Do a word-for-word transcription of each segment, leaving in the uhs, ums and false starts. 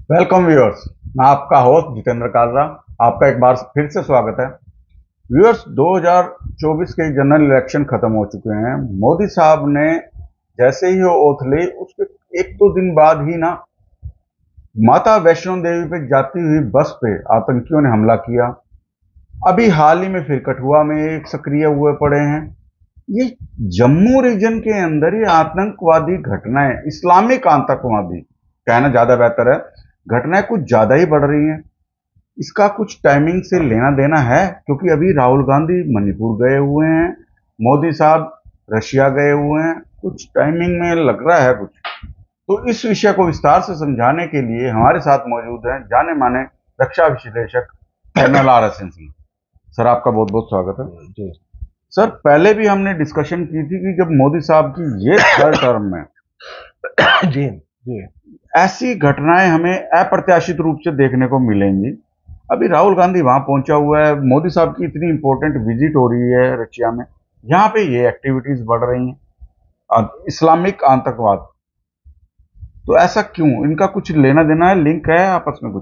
Welcome viewers. मैं आपका host Jitendra Kalra. आपका एक बार फिर से स्वागत है। व्यूअर्स, दो हज़ार चौबीस के जनरल इलेक्शन खत्म हो चुके हैं। मोदी साहब ने जैसे ही वो ओथ ली, उसके एक दो दिन बाद ही ना माता वैष्णो देवी पे जाती हुई बस पे आतंकियों ने हमला किया। अभी हाल ही में फिर कठुआ में एक सक्रिय हुए पड़े हैं। ये जम्मू रीजन के अंदर ये आतंकवादी घटनाएं, इस्लामिक आतंकवादी कहना ज्यादा बेहतर है, घटनाएं कुछ ज्यादा ही बढ़ रही हैं। इसका कुछ टाइमिंग से लेना देना है, क्योंकि अभी राहुल गांधी मणिपुर गए हुए हैं, मोदी साहब रशिया गए हुए हैं। कुछ टाइमिंग में लग रहा है कुछ। तो इस विषय को विस्तार से समझाने के लिए हमारे साथ मौजूद हैं जाने माने रक्षा विश्लेषक colonel R S N Singh. Sir, आपका बहुत बहुत स्वागत है। जी सर, पहले भी हमने डिस्कशन की थी कि जब मोदी साहब की ये थर्ड टर्म में जी जी ऐसी घटनाएं हमें अप्रत्याशित रूप से देखने को मिलेंगी। अभी राहुल गांधी वहां पहुंचा हुआ है, मोदी साहब की इतनी इंपॉर्टेंट विजिट हो रही है रशिया में, यहाँ पे ये एक्टिविटीज बढ़ रही हैं। अ, इस्लामिक आतंकवाद, तो ऐसा क्यों? इनका कुछ लेना देना है, लिंक है आपस में कुछ?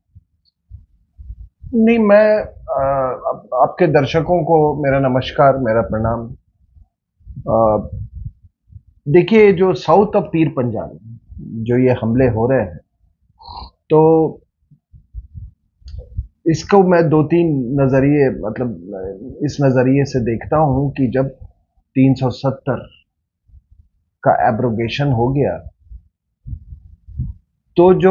नहीं, मैं आ, आप, आपके दर्शकों को मेरा नमस्कार, मेरा प्रणाम। आ, देखिए, जो साउथ ऑफ पीर पंजाल जो ये हमले हो रहे हैं, तो इसको मैं दो तीन नजरिए मतलब इस नजरिए से देखता हूं कि जब तीन सौ सत्तर का एब्रोगेशन हो गया, तो जो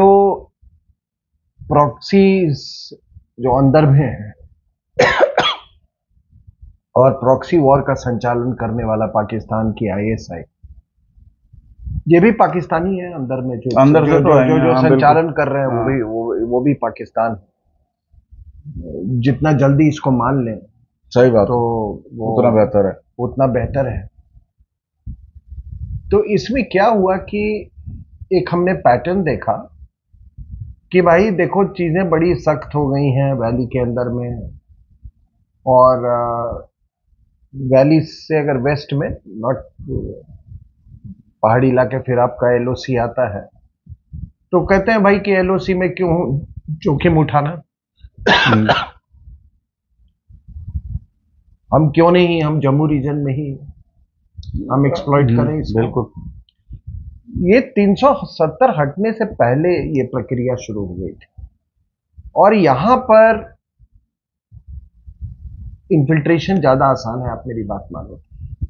प्रॉक्सीज जो अंदर में है और प्रॉक्सी वॉर का संचालन करने वाला पाकिस्तान की आई एस आई, ये भी पाकिस्तानी है अंदर में। जो अंदर जो से तो जो है जो, ही, जो हाँ, संचालन बिल्कुल। कर रहे हैं वो हाँ, भी वो, वो भी पाकिस्तान है। जितना जल्दी इसको मान लें सही बात तो है, वो उतना बेहतर है। उतना बेहतर है। तो इसमें क्या हुआ कि एक हमने पैटर्न देखा कि भाई देखो, चीजें बड़ी सख्त हो गई हैं वैली के अंदर में। और अ, वैली से अगर वेस्ट में, नॉट पहाड़ी इलाके, फिर आपका एल ओ सी आता है। तो कहते हैं भाई कि एल ओ सी में क्यों जोखिम उठाना, हम्म, हम क्यों नहीं, हम जम्मू रीजन में ही हम एक्सप्लॉइट हम्म, करें इसको। बिल्कुल। ये तीन सौ सत्तर हटने से पहले ये प्रक्रिया शुरू हो गई थी, और यहां पर इन्फिल्ट्रेशन ज्यादा आसान है, आप मेरी बात मानो।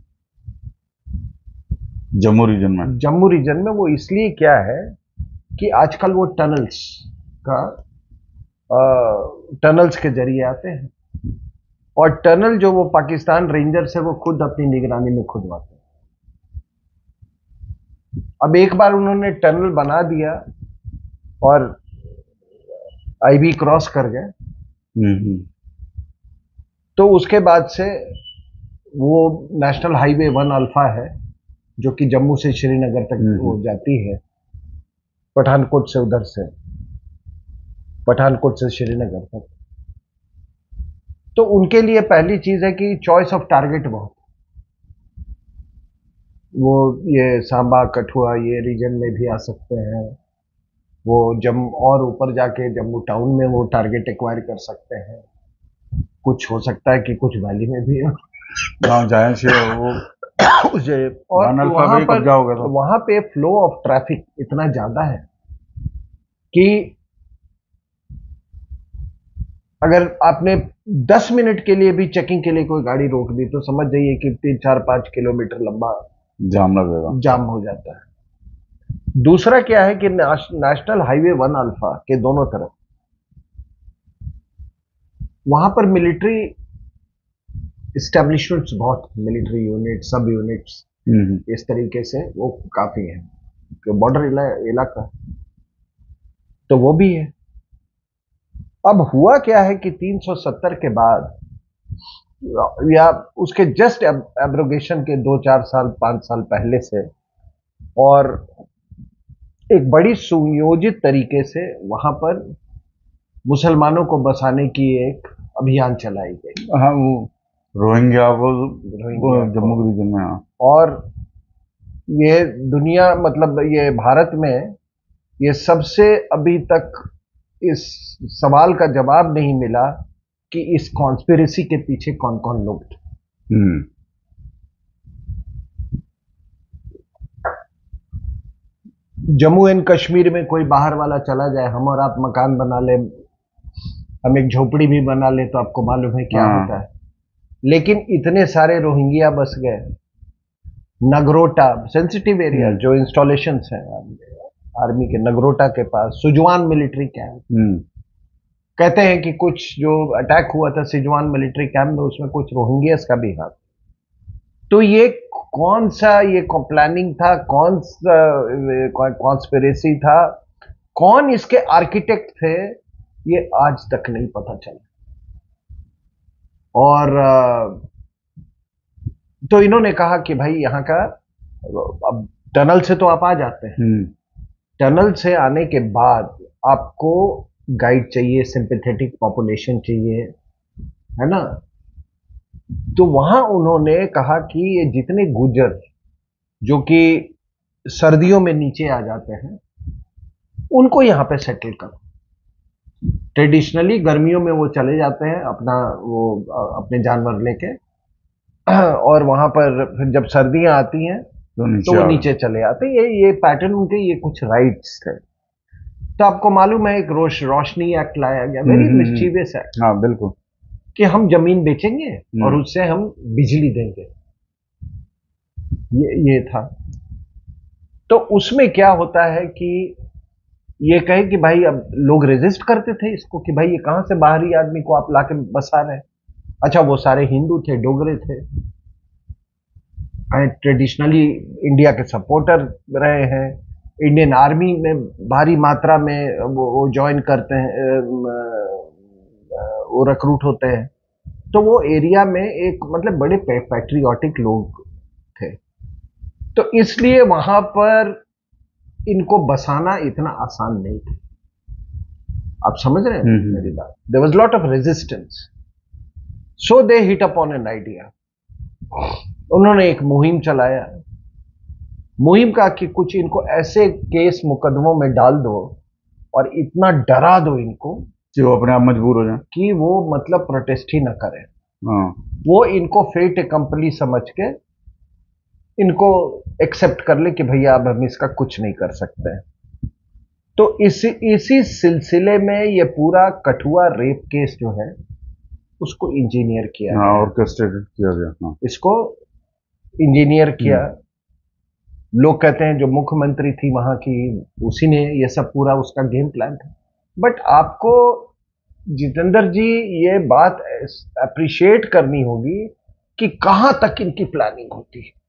जम्मू रीजन में। जम्मू रीजन में वो इसलिए क्या है कि आजकल वो टनल्स का टनल्स के जरिए आते हैं, और टनल जो वो पाकिस्तान रेंजर से वो खुद अपनी निगरानी में खुदवाते हैं। अब एक बार उन्होंने टनल बना दिया और आई बी क्रॉस कर गए, हम्म हम्म, तो उसके बाद से वो नेशनल हाईवे वन अल्फा है जो कि जम्मू से श्रीनगर तक हम्म, वो हम्म। जाती है, पठानकोट से, उधर से पठानकोट से श्रीनगर तक। तो उनके लिए पहली चीज है कि चॉइस ऑफ टारगेट बहुत, वो ये सांबा कठुआ ये रीजन में भी आ सकते हैं, वो जम और ऊपर जाके जम्मू टाउन में वो टारगेट एक्वायर कर सकते हैं। कुछ हो सकता है कि कुछ वैली में भी गाँव जाए से वो उसे। और वन अल्फा वहां पे ही पर कब्जा हो गया था। वहां पे फ्लो ऑफ ट्रैफिक इतना ज्यादा है कि अगर आपने दस मिनट के लिए भी चेकिंग के लिए कोई गाड़ी रोक दी, तो समझ जाइए कि तीन चार पांच किलोमीटर लंबा जाम लगेगा। जाम हो जाता है। दूसरा क्या है कि नेशनल हाईवे वन अल्फा के दोनों तरफ वहां पर मिलिट्री इस्टेब्लिशमेंट्स बहुत, मिलिट्री यूनिट, सब यूनिट्स, हम्म इस तरीके से वो काफी है, बॉर्डर इला, इलाका, तो वो भी है। अब हुआ क्या है कि तीन सौ सत्तर के बाद या उसके जस्ट एब्रोगेशन के दो चार साल पांच साल पहले से, और एक बड़ी सुनियोजित तरीके से वहां पर मुसलमानों को बसाने की एक अभियान चलाई गई। हाँ, वो रोहिंग्या वो, वो रोहिंग्या को, जम्मू रीजन में। हाँ। और ये दुनिया मतलब ये भारत में ये सबसे अभी तक इस सवाल का जवाब नहीं मिला कि इस कॉन्स्पिरेसी के पीछे कौन कौन लोग थे। हम्म। जम्मू एंड कश्मीर में कोई बाहर वाला चला जाए, हम और आप मकान बना ले, हम एक झोपड़ी भी बना ले, तो आपको मालूम है क्या हाँ। होता है। लेकिन इतने सारे रोहिंग्या बस गए नगरोटा, सेंसिटिव एरिया, हम्म। जो इंस्टॉलेशंस हैं आर्मी के, नगरोटा के पास सुजवान मिलिट्री कैंप। हम्म। कहते हैं कि कुछ जो अटैक हुआ था सिजवान मिलिट्री कैंप में, उसमें कुछ रोहिंग्यास का भी हाथ। तो ये कौन सा ये प्लानिंग था, कौन सा कॉन्स्पिरेसी था, कौन इसके आर्किटेक्ट थे, ये आज तक नहीं पता चला। और अ, तो इन्होंने कहा कि भाई यहाँ का, अब टनल से तो आप आ जाते हैं, हम्म। टनल से आने के बाद आपको गाइड चाहिए, सिंपैथेटिक पॉपुलेशन चाहिए, है ना। तो वहां उन्होंने कहा कि ये जितने गुजर जो कि सर्दियों में नीचे आ जाते हैं, उनको यहां पे सेटल करो। ट्रेडिशनली गर्मियों में वो चले जाते हैं अपना, वो अ, अपने जानवर लेके, और वहां पर फिर जब सर्दियां आती हैं तो तो नीचे वो आ गए। नीचे चले आते हैं। ये ये पैटर्न उनके, ये कुछ राइट्स थे। तो आपको मालूम है एक रोश रोशनी एक्ट लाया गया, hmm. Very hmm. Hmm. Mischievous act, हाँ बिल्कुल। कि हम जमीन बेचेंगे और हम्म। उससे हम बिजली देंगे। ये ये था। तो उसमें क्या होता है कि ये कहे कि भाई, अब लोग रेजिस्ट करते थे इसको कि भाई ये कहां से बाहरी आदमी को आप लाके बसा रहे हैं। अच्छा, वो सारे हिंदू थे, डोगरे थे, ट्रेडिशनली इंडिया के सपोर्टर रहे हैं, इंडियन आर्मी में भारी मात्रा में वो, वो ज्वाइन करते हैं, वो रिक्रूट होते हैं। तो वो एरिया में एक मतलब बड़े पैट्रियोटिक लोग थे। तो इसलिए वहां पर इनको बसाना इतना आसान नहीं था। आप समझ रहे हैं हम्म। मेरी बात। There was lot of resistance, so they hit upon an idea. उन्होंने एक मुहिम चलाया, मुहिम का कि कुछ इनको ऐसे केस मुकदमों में डाल दो और इतना डरा दो इनको कि वो अपने आप मजबूर हो जाए। कि वो मतलब प्रोटेस्ट ही ना करें। हाँ। वो इनको फेट कंपनी समझ के इनको एक्सेप्ट कर ले कि भैया अब हम इसका कुछ नहीं कर सकते हैं। तो इसी इसी सिलसिले में ये पूरा कठुआ रेप केस जो है उसको इंजीनियर किया हाँ, गया, ऑर्केस्ट्रेटेड किया गया। हाँ। इसको इंजीनियर किया। लोग कहते हैं जो मुख्यमंत्री थी वहां की, उसी ने ये सब पूरा उसका गेम प्लान था। बट आपको जितेंद्र जी ये बात अप्रिशिएट करनी होगी कि कहां तक इनकी प्लानिंग होती है।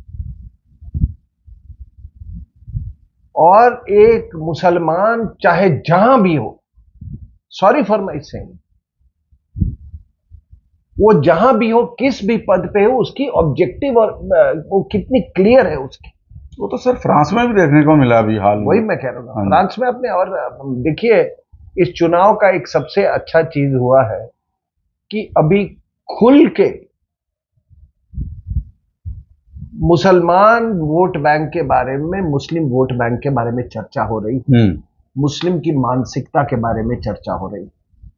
और एक मुसलमान चाहे जहां भी हो, सॉरी फॉर माई सेइंग, वो जहां भी हो, किस भी पद पे हो, उसकी ऑब्जेक्टिव और वो कितनी क्लियर है उसकी। वो तो सर फ्रांस में भी देखने को मिला अभी हाल में। वही मैं कह रहा हूँ, हाँ। फ्रांस में अपने। और देखिए, इस चुनाव का एक सबसे अच्छा चीज हुआ है कि अभी खुल के मुसलमान वोट बैंक के बारे में, मुस्लिम वोट बैंक के बारे में चर्चा हो रही, हम्म। मुस्लिम की मानसिकता के बारे में चर्चा हो रही।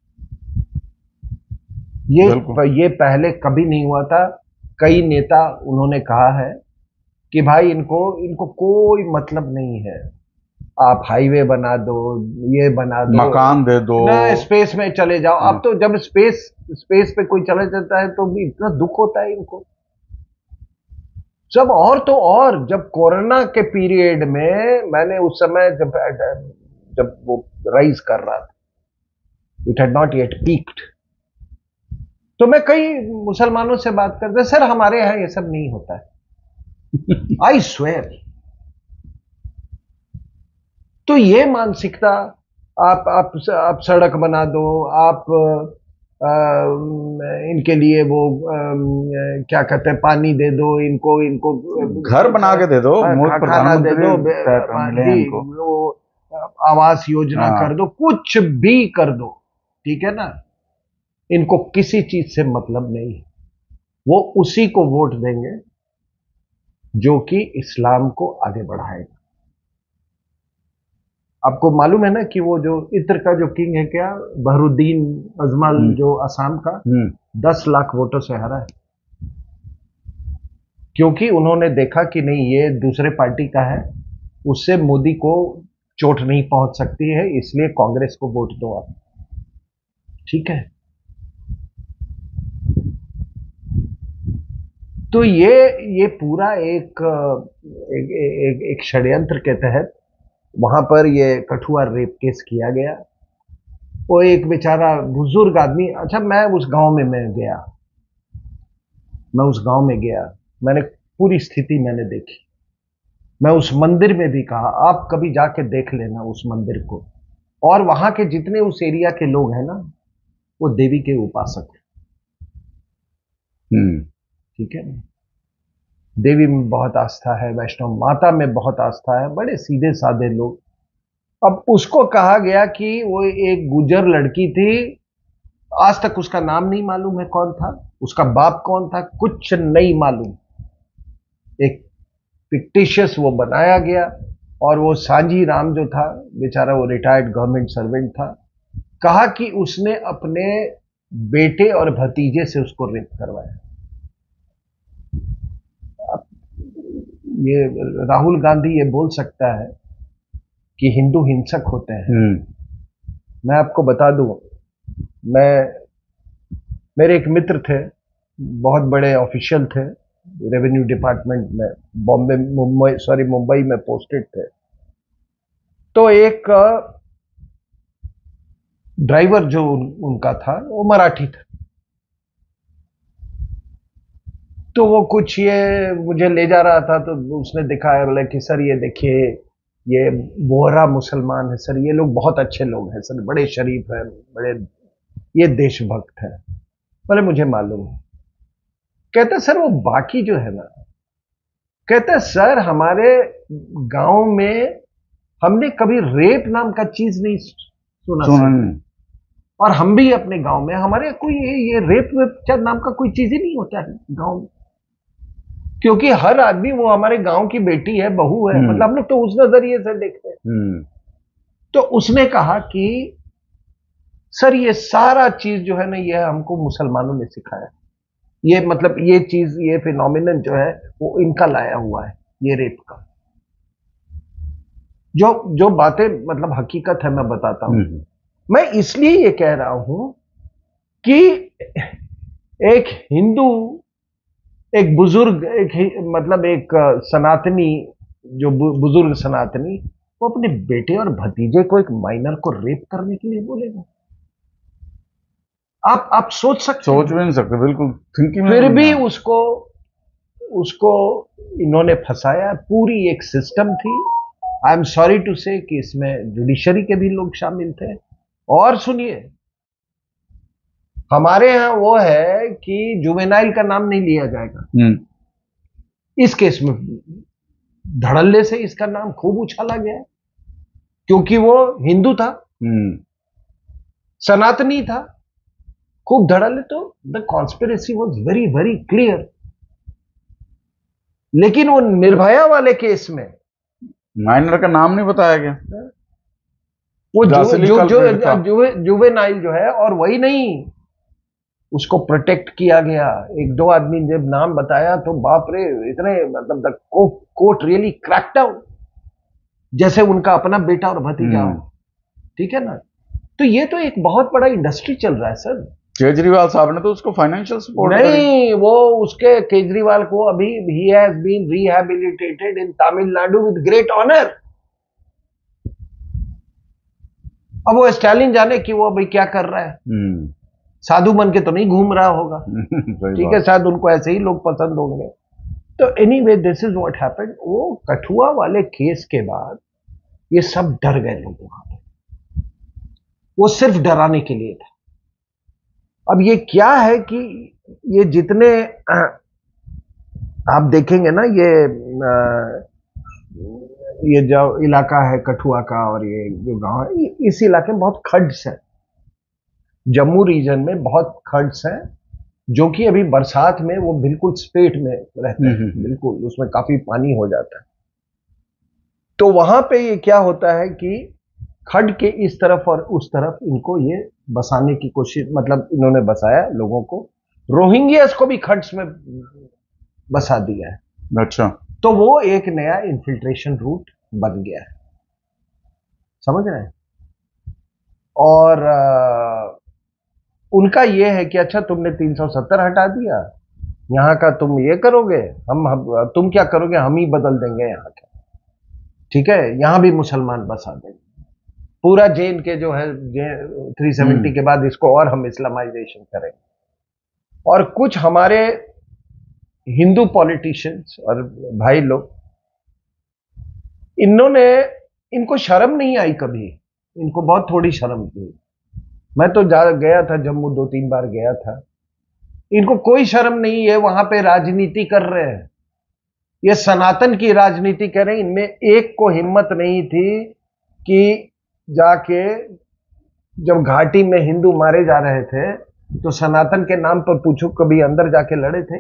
ये ये पहले कभी नहीं हुआ था। कई नेता उन्होंने कहा है कि भाई इनको इनको कोई मतलब नहीं है, आप हाईवे बना दो, ये बना दो, मकान दे दो, ना स्पेस में चले जाओ। अब तो जब स्पेस स्पेस पे कोई चला जाता है तो भी इतना दुख होता है इनको। जब और तो और जब कोरोना के पीरियड में मैंने उस समय जब जब वो राइज कर रहा था, it had not yet peaked, तो मैं कई मुसलमानों से बात करते, सर हमारे यहां ये सब नहीं होता है। I swear. तो ये मानसिकता, आप आप आप सड़क बना दो, आप आ, इनके लिए वो आ, क्या कहते हैं, पानी दे दो इनको, इनको घर बना के दे दो, खा, खाना दे दो, मिले जी, इनको। वो आवास योजना कर दो, कुछ भी कर दो, ठीक है ना। इनको किसी चीज से मतलब नहीं है। वो उसी को वोट देंगे जो कि इस्लाम को आगे बढ़ाएगा। आपको मालूम है ना कि वो जो इत्र का जो किंग है क्या, बहरुद्दीन अजमल, जो असम का, दस लाख वोटों से हारा है, क्योंकि उन्होंने देखा कि नहीं ये दूसरे पार्टी का है, उससे मोदी को चोट नहीं पहुंच सकती है, इसलिए कांग्रेस को वोट दो आप। ठीक है, तो ये ये पूरा एक एक, एक, एक षड्यंत्र के तहत वहां पर ये कठुआ रेप केस किया गया। वो एक बेचारा बुजुर्ग आदमी, अच्छा मैं उस गांव में मैं गया, मैं उस गांव में गया, मैंने पूरी स्थिति मैंने देखी। मैं उस मंदिर में भी कहा आप कभी जाके देख लेना उस मंदिर को, और वहां के जितने उस एरिया के लोग हैं ना, वो देवी के उपासक हैं। ठीक है, देवी में बहुत आस्था है, वैष्णव माता में बहुत आस्था है, बड़े सीधे साधे लोग। अब उसको कहा गया कि वो एक गुजर लड़की थी, आज तक उसका नाम नहीं मालूम है कौन था, उसका बाप कौन था, कुछ नहीं मालूम, एक फिक्टिशियस वो बनाया गया। और वो सांझी राम जो था बेचारा, वो रिटायर्ड गवर्नमेंट सर्वेंट था, कहा कि उसने अपने बेटे और भतीजे से उसको रेप करवाया। ये राहुल गांधी ये बोल सकता है कि हिंदू हिंसक होते हैं। मैं आपको बता दूं, मैं मेरे एक मित्र थे, बहुत बड़े ऑफिशियल थे, रेवेन्यू डिपार्टमेंट में, बॉम्बे मुंबई सॉरी मुंबई में पोस्टेड थे। तो एक ड्राइवर जो उनका था वो मराठी था, तो वो कुछ ये मुझे ले जा रहा था, तो उसने दिखाया, बोला कि सर ये देखिए ये बोहरा मुसलमान है सर, ये लोग बहुत अच्छे लोग हैं सर, बड़े शरीफ हैं, बड़े ये देशभक्त हैं। बोले मुझे मालूम है। कहते सर वो बाकी जो है ना, कहते सर हमारे गांव में हमने कभी रेप नाम का चीज नहीं सुना, सुना। और हम भी अपने गांव में, हमारे कोई ये, ये रेप वेप नाम का कोई चीज ही नहीं होता है गांव में, क्योंकि हर आदमी वो हमारे गांव की बेटी है, बहू है, मतलब हम लोग तो उस नजरिए से देखते हैं। तो उसने कहा कि सर ये सारा चीज जो है ना, ये हमको मुसलमानों ने सिखाया, ये मतलब ये चीज, ये फिनोमिनन जो है वो इनका लाया हुआ है, ये रेप का। जो जो बातें मतलब हकीकत है मैं बताता हूं। मैं इसलिए ये कह रहा हूं कि एक हिंदू, एक बुजुर्ग, एक मतलब एक सनातनी, जो बुजुर्ग सनातनी, वो अपने बेटे और भतीजे को, एक माइनर को रेप करने के लिए बोलेगा? आप आप सोच सकते, सोच भी नहीं सकते, बिल्कुल थिंकिंग। फिर भी उसको उसको इन्होंने फंसाया, पूरी एक सिस्टम थी। आई एम सॉरी टू से कि इसमें जुडिशरी के भी लोग शामिल थे। और सुनिए, हमारे यहां वो है कि जुवेनाइल का नाम नहीं लिया जाएगा। इस केस में धड़ल्ले से इसका नाम खूब उछाला गया, क्योंकि वो हिंदू था, सनातनी था, खूब धड़ल्ले। तो the conspiracy was very very clear. लेकिन वो निर्भया वाले केस में माइनर का नाम नहीं बताया गया, वो जो जो जो जुवे जुवेनाइल जो है, और वही नहीं, उसको प्रोटेक्ट किया गया। एक दो आदमी ने जब नाम बताया तो बाप रे, इतने मतलब the court really crack down, जैसे उनका अपना बेटा और भतीजा हो। ठीक है ना? तो ये तो एक बहुत बड़ा इंडस्ट्री चल रहा है सर। केजरीवाल साहब ने तो उसको फाइनेंशियल सपोर्ट नहीं, वो उसके केजरीवाल को अभी he has been रिहैबिलिटेटेड in Tamil Nadu with great honour. अब वो स्टालिन जाने कि वो अभी क्या कर रहा है, साधु बन के तो नहीं घूम रहा होगा। ठीक है, शायद उनको ऐसे ही लोग पसंद होंगे। तो anyway, this is what happened. वो कठुआ वाले केस के बाद ये सब डर गए लोग वहां पे, वो सिर्फ डराने के लिए था। अब ये क्या है कि ये जितने आप देखेंगे ना, ये ये जो इलाका है कठुआ का और ये जो गांव है, इस इलाके में बहुत खड्स है। जम्मू रीजन में बहुत खड्स हैं, जो कि अभी बरसात में वो बिल्कुल स्पेट में रहते हैं, बिल्कुल उसमें काफी पानी हो जाता है। तो वहां पे ये क्या होता है कि खड के इस तरफ और उस तरफ इनको ये बसाने की कोशिश, मतलब इन्होंने बसाया लोगों को, रोहिंग्यास को भी खड्स में बसा दिया है। अच्छा। तो वो एक नया इन्फिल्ट्रेशन रूट बन गया है, समझ रहे हैं। और आ, उनका ये है कि अच्छा तुमने तीन सौ सत्तर हटा दिया, यहाँ का तुम ये करोगे, हम, हम तुम क्या करोगे, हम ही बदल देंगे यहाँ का, ठीक है, यहाँ भी मुसलमान बसा देंगे पूरा जे एंड के जो है, जे थ्री सेवेंटी के बाद इसको और हम इस्लामाइजेशन करेंगे। और कुछ हमारे हिंदू पॉलिटिशियंस और भाई लोग, इन्होंने, इनको शर्म नहीं आई कभी, इनको बहुत थोड़ी शर्म थी। मैं तो जा गया था जम्मू, दो तीन बार गया था, इनको कोई शर्म नहीं है, वहां पे राजनीति कर रहे हैं, ये सनातन की राजनीति कर रहे हैं। इनमें एक को हिम्मत नहीं थी कि जाके, जब घाटी में हिंदू मारे जा रहे थे तो सनातन के नाम पर पूछो कभी अंदर जाके लड़े थे?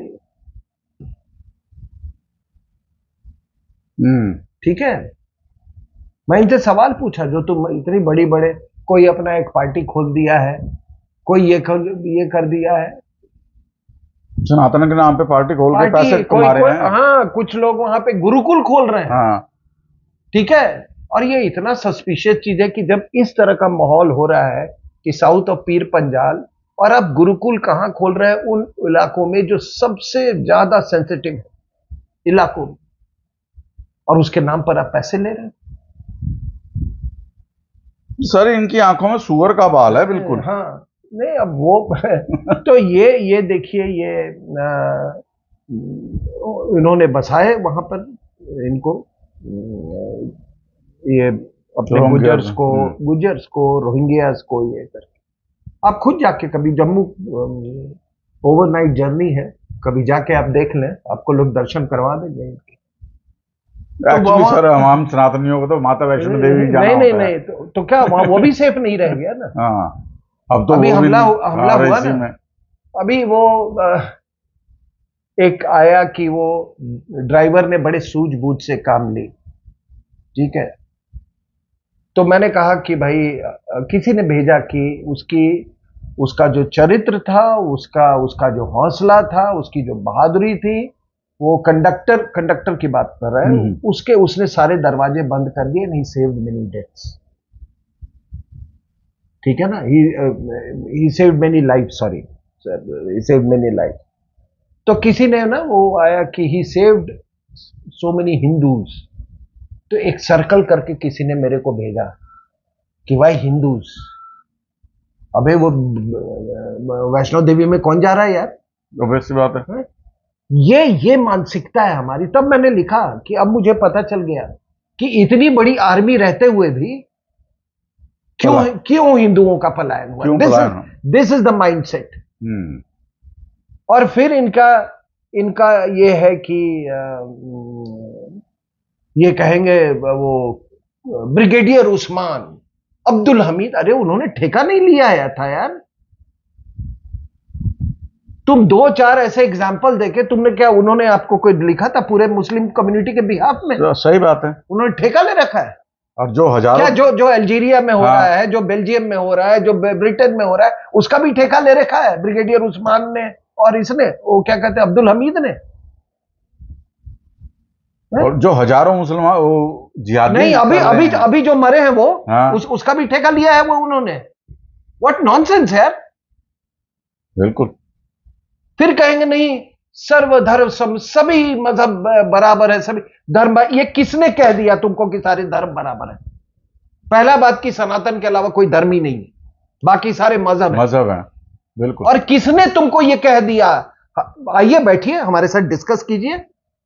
हम्म ठीक है, मैं इनसे सवाल पूछा, जो तुम इतनी बड़ी बड़े, कोई अपना एक पार्टी खोल दिया है, कोई ये कर, ये कर दिया है, सनातन के नाम पे पार्टी खोल के पैसे कमा रहे हैं। हाँ, कुछ लोग वहां पे गुरुकुल खोल रहे हैं। हाँ, ठीक है। और ये इतना सस्पिशियस चीज है कि जब इस तरह का माहौल हो रहा है कि साउथ ऑफ पीर पंजाल, और अब गुरुकुल कहां खोल रहे हैं? उन इलाकों में जो सबसे ज्यादा सेंसिटिव है इलाकों में, और उसके नाम पर आप पैसे ले रहे हैं। सर इनकी आंखों में सुअर का बाल है बिल्कुल। हाँ, नहीं अब वो तो ये ये देखिए, ये आ, इन्होंने बसाए वहां पर इनको, ये अपने गुजर्स को, गुजर्स को, रोहिंग्यास को, ये करके आप खुद जाके कभी जम्मू, ओवरनाइट जर्नी है, कभी जाके आप देख लें, आपको लोग दर्शन करवा देंगे। एक्चुअली तो सर हम सनातनियों को तो माता वैष्णो देवी जाना नहीं नहीं नहीं तो, तो क्या वहां वो भी सेफ नहीं रह गया ना? हाँ, अब तो अभी वो हमला हमला हुआ ना, अभी वो एक आया कि वो ड्राइवर ने बड़े सूझबूझ से काम ली, ठीक है, तो मैंने कहा कि भाई, किसी ने भेजा कि उसकी, उसका जो चरित्र था, उसका उसका जो हौसला था, उसकी जो बहादुरी थी, वो कंडक्टर कंडक्टर की बात कर रहा है, उसके उसने सारे दरवाजे बंद कर दिए, नहीं सेव्ड मेनी डेथ्स, ठीक है ना, he saved many life, sorry he saved many life. तो किसी ने ना, वो आया कि he saved so many Hindus, तो एक सर्कल करके किसी ने मेरे को भेजा कि भाई हिंदूज, अबे वो वैष्णो देवी में कौन जा रहा है यार? ऑब्वियस बात है, है? ये ये मानसिकता है हमारी। तब मैंने लिखा कि अब मुझे पता चल गया कि इतनी बड़ी आर्मी रहते हुए भी क्यों क्यों हिंदुओं का पलायन हुआ। This is this is the mindset. और फिर इनका इनका ये है कि ये कहेंगे वो ब्रिगेडियर उस्मान, अब्दुल हमीद, अरे उन्होंने ठेका नहीं लिया था यार। तुम दो चार ऐसे एग्जाम्पल देके तुमने क्या, उन्होंने आपको कोई लिखा था पूरे मुस्लिम कम्युनिटी के बिहाफ में? तो सही बात है, उन्होंने ठेका ले रखा है। और जो हजारों, क्या जो जो अल्जीरिया में हो हाँ। रहा है, जो बेल्जियम में हो रहा है, जो ब्रिटेन में हो रहा है, उसका भी ठेका ले रखा है ब्रिगेडियर उस्मान ने, और इसने, वो क्या कहते हैं, अब्दुल हमीद ने। और जो हजारों मुसलमान वो जिहादी नहीं, अभी अभी अभी जो मरे हैं वो हाँ। उस, उसका भी ठेका लिया है वो उन्होंने। व्हाट नॉनसेंस है। बिल्कुल। फिर कहेंगे नहीं, सर्वधर्म सब, सभी मजहब बराबर है, सभी धर्म। ये किसने कह दिया तुमको कि सारे धर्म बराबर है? पहला बात कि सनातन के अलावा कोई धर्म ही नहीं है, बाकी सारे मजहब है। मजहब है, बिल्कुल। और किसने तुमको ये कह दिया? आइए बैठिए, हमारे साथ डिस्कस कीजिए।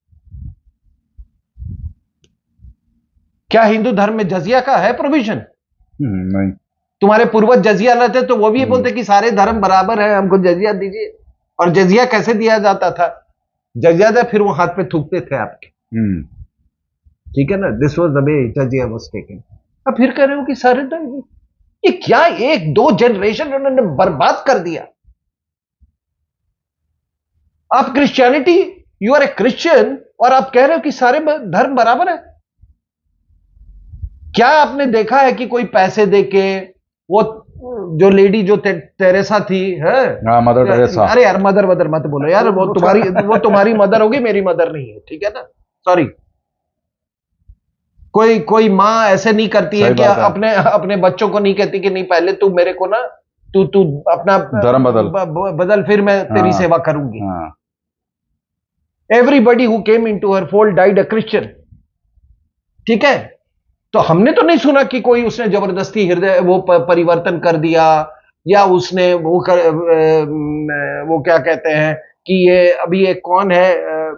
क्या हिंदू धर्म में जजिया का है प्रोविजन? नहीं। तुम्हारे पूर्वज जजिया लेते तो वो भी बोलते कि सारे धर्म बराबर है, हमको जजिया दीजिए। और जजिया कैसे दिया जाता था? जजिया था, फिर वो हाथ पे थूकते थे आपके, ठीक है ना। This was the way jizya was taken. अब फिर कह रहे हो कि सारे धर्म, ये क्या एक दो जनरेशन उन्होंने बर्बाद कर दिया। आप Christianity, you are a Christian, और आप कह रहे हो कि सारे धर्म बराबर है। क्या आपने देखा है कि कोई पैसे देके, वो जो लेडी जो ते, तेरेसा थी है, हाँ, मदर टेरेसा। अरे यार मदर मदर मत बोलो यार, वो तुम्हारी वो तुम्हारी मदर होगी, मेरी मदर नहीं है, ठीक है ना, सॉरी। कोई कोई माँ ऐसे नहीं करती है कि है। अपने अपने बच्चों को नहीं कहती कि नहीं पहले तू मेरे को ना, तू तू अपना धर्म बदल ब, ब, बदल फिर मैं तेरी हाँ, सेवा करूंगी। हाँ। Everybody who came into her fold died a Christian, ठीक है। तो हमने तो नहीं सुना कि कोई उसने जबरदस्ती हृदय वो परिवर्तन कर दिया, या उसने वो कर, वो क्या कहते हैं कि ये अभी एक कौन है,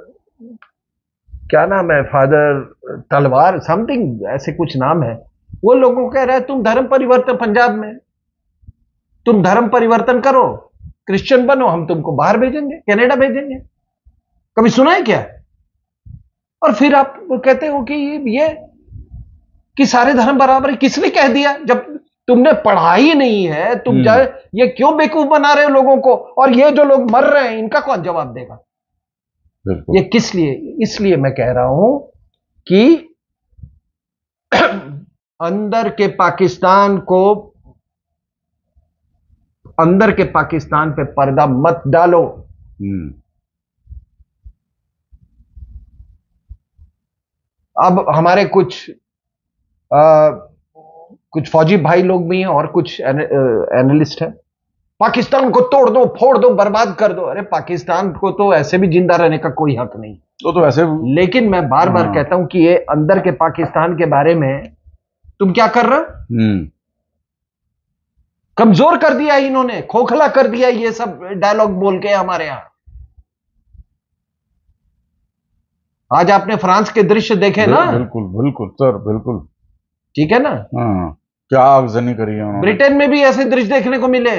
क्या नाम है, फादर तलवार समथिंग ऐसे कुछ नाम है, वो लोगों को कह रहा है तुम धर्म परिवर्तन, पंजाब में तुम धर्म परिवर्तन करो, क्रिश्चियन बनो, हम तुमको बाहर भेजेंगे, कनाडा भेजेंगे। कभी सुना है क्या? और फिर आप कहते हो कि ये कि सारे धर्म बराबर है। किसने कह दिया? जब तुमने पढ़ा ही नहीं है, तुम जाए ये क्यों बेवकूफ बना रहे हो लोगों को? और ये जो लोग मर रहे हैं इनका कौन जवाब देगा? ये किस लिए? इसलिए मैं कह रहा हूं कि अंदर के पाकिस्तान को, अंदर के पाकिस्तान पे पर्दा मत डालो। अब हमारे कुछ आ, कुछ फौजी भाई लोग भी हैं और कुछ एनालिस्ट हैं, पाकिस्तान को तोड़ दो, फोड़ दो, बर्बाद कर दो। अरे पाकिस्तान को तो ऐसे भी जिंदा रहने का कोई हक नहीं, तो तो ऐसे। लेकिन मैं बार बार कहता हूं कि ये अंदर के पाकिस्तान के बारे में तुम क्या कर रहे हो? कमजोर कर दिया इन्होंने, खोखला कर दिया ये सब डायलॉग बोल के हमारे यहां। आज आपने फ्रांस के दृश्य देखे ना? बिल्कुल बिल्कुल सर, बिल्कुल ठीक है ना। हाँ, क्या आगजनी करी है उन्होंने। ब्रिटेन में भी ऐसे दृश्य देखने को मिले।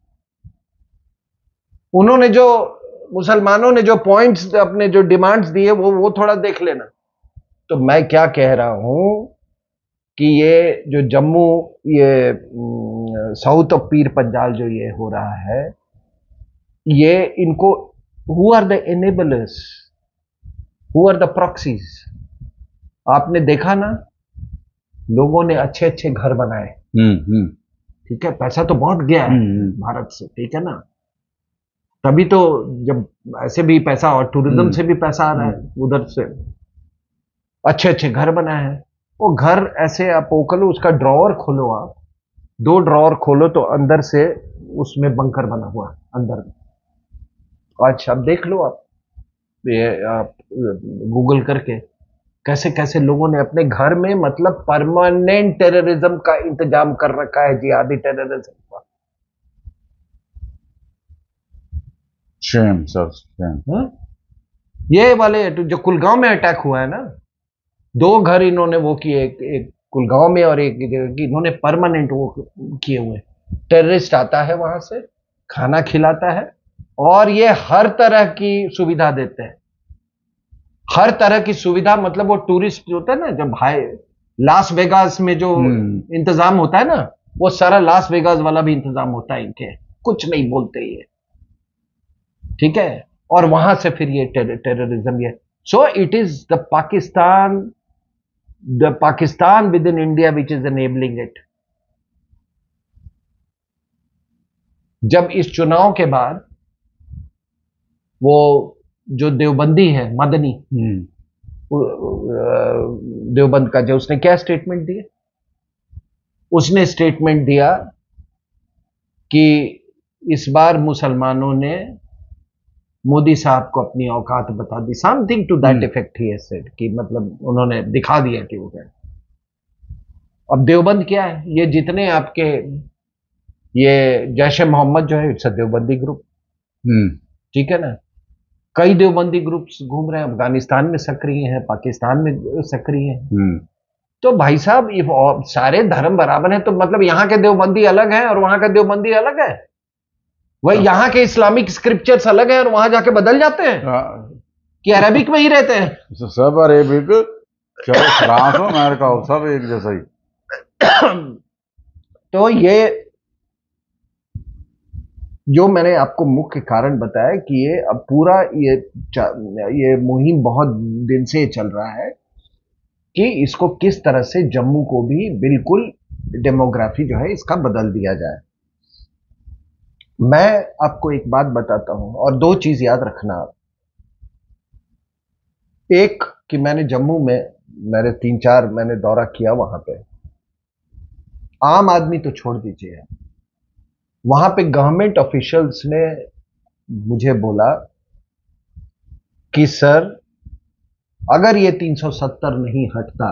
उन्होंने जो मुसलमानों ने जो पॉइंट्स अपने जो डिमांड्स दिए वो वो थोड़ा देख लेना। तो मैं क्या कह रहा हूं कि ये जो जम्मू, ये साउथ ऑफ पीर पंजाल जो ये हो रहा है, ये इनको, who are the enablers, who are the proxies? आपने देखा ना, लोगों ने अच्छे अच्छे घर बनाए, ठीक है, पैसा तो बहुत गया है भारत से, ठीक है ना, तभी तो जब ऐसे भी पैसा, और टूरिज्म से भी पैसा आ रहा है उधर से, अच्छे अच्छे घर बनाए हैं। वो घर ऐसे आप ओकलो, उसका ड्रॉवर खोलो, आप दो ड्रॉवर खोलो तो अंदर से उसमें बंकर बना हुआ अंदर में। अच्छा अब देख लो आप, ये आप गूगल करके, कैसे कैसे लोगों ने अपने घर में मतलब परमानेंट टेररिज्म का इंतजाम कर रखा है, जिहादी टेररिज्म का। Shame sir, shame. ये वाले जो कुलगांव में अटैक हुआ है ना, दो घर इन्होंने वो किए, एक, एक कुलगांव में और एक इन्होंने परमानेंट वो किए हुए। टेररिस्ट आता है वहां से, खाना खिलाता है, और ये हर तरह की सुविधा देते हैं, हर तरह की सुविधा। मतलब वो टूरिस्ट जो होता है ना, जब भाई लास वेगास में जो इंतजाम होता है ना, वो सारा लास वेगास वाला भी इंतजाम होता है इनके, कुछ नहीं बोलते ये, ठीक है। और वहां से फिर ये टेर, टेररिज्म ये। So it is the Pakistan, the Pakistan with in India which is enabling it. जब इस चुनाव के बाद वो जो देवबंदी है, मदनी देवबंद का, जो उसने क्या स्टेटमेंट दिया, उसने स्टेटमेंट दिया कि इस बार मुसलमानों ने मोदी साहब को अपनी औकात बता दी, something to that effect he said, कि मतलब उन्होंने दिखा दिया कि वो क्या। अब देवबंद क्या है? ये जितने आपके ये जैश-ए मोहम्मद जो है, इट्स अ देवबंदी ग्रुप, ठीक है ना। कई देवबंदी ग्रुप्स घूम रहे हैं, अफगानिस्तान में सक्रिय हैं, पाकिस्तान में सक्रिय हैं। तो भाई साहब ये सारे धर्म बराबर हैं, तो मतलब यहाँ के देवबंदी अलग हैं और वहां का देवबंदी अलग है, वही यहाँ के इस्लामिक स्क्रिप्चर्स अलग हैं और वहां जाके बदल जाते हैं कि अरबिक में ही रहते हैं। सब अरेबिक, चाहे फ्रांस हो, अमेरिका हो, सब एक जैसा ही। तो ये जो मैंने आपको मुख्य कारण बताया कि ये अब पूरा ये ये मुहिम बहुत दिन से चल रहा है, कि इसको किस तरह से जम्मू को भी बिल्कुल डेमोग्राफी जो है इसका बदल दिया जाए। मैं आपको एक बात बताता हूं और दो चीज याद रखना आप। एक कि मैंने जम्मू में मेरे तीन चार मैंने दौरा किया वहां पे, आम आदमी तो छोड़ दीजिए, वहां पे गवर्नमेंट ऑफिशियल्स ने मुझे बोला कि सर अगर ये तीन सौ सत्तर नहीं हटता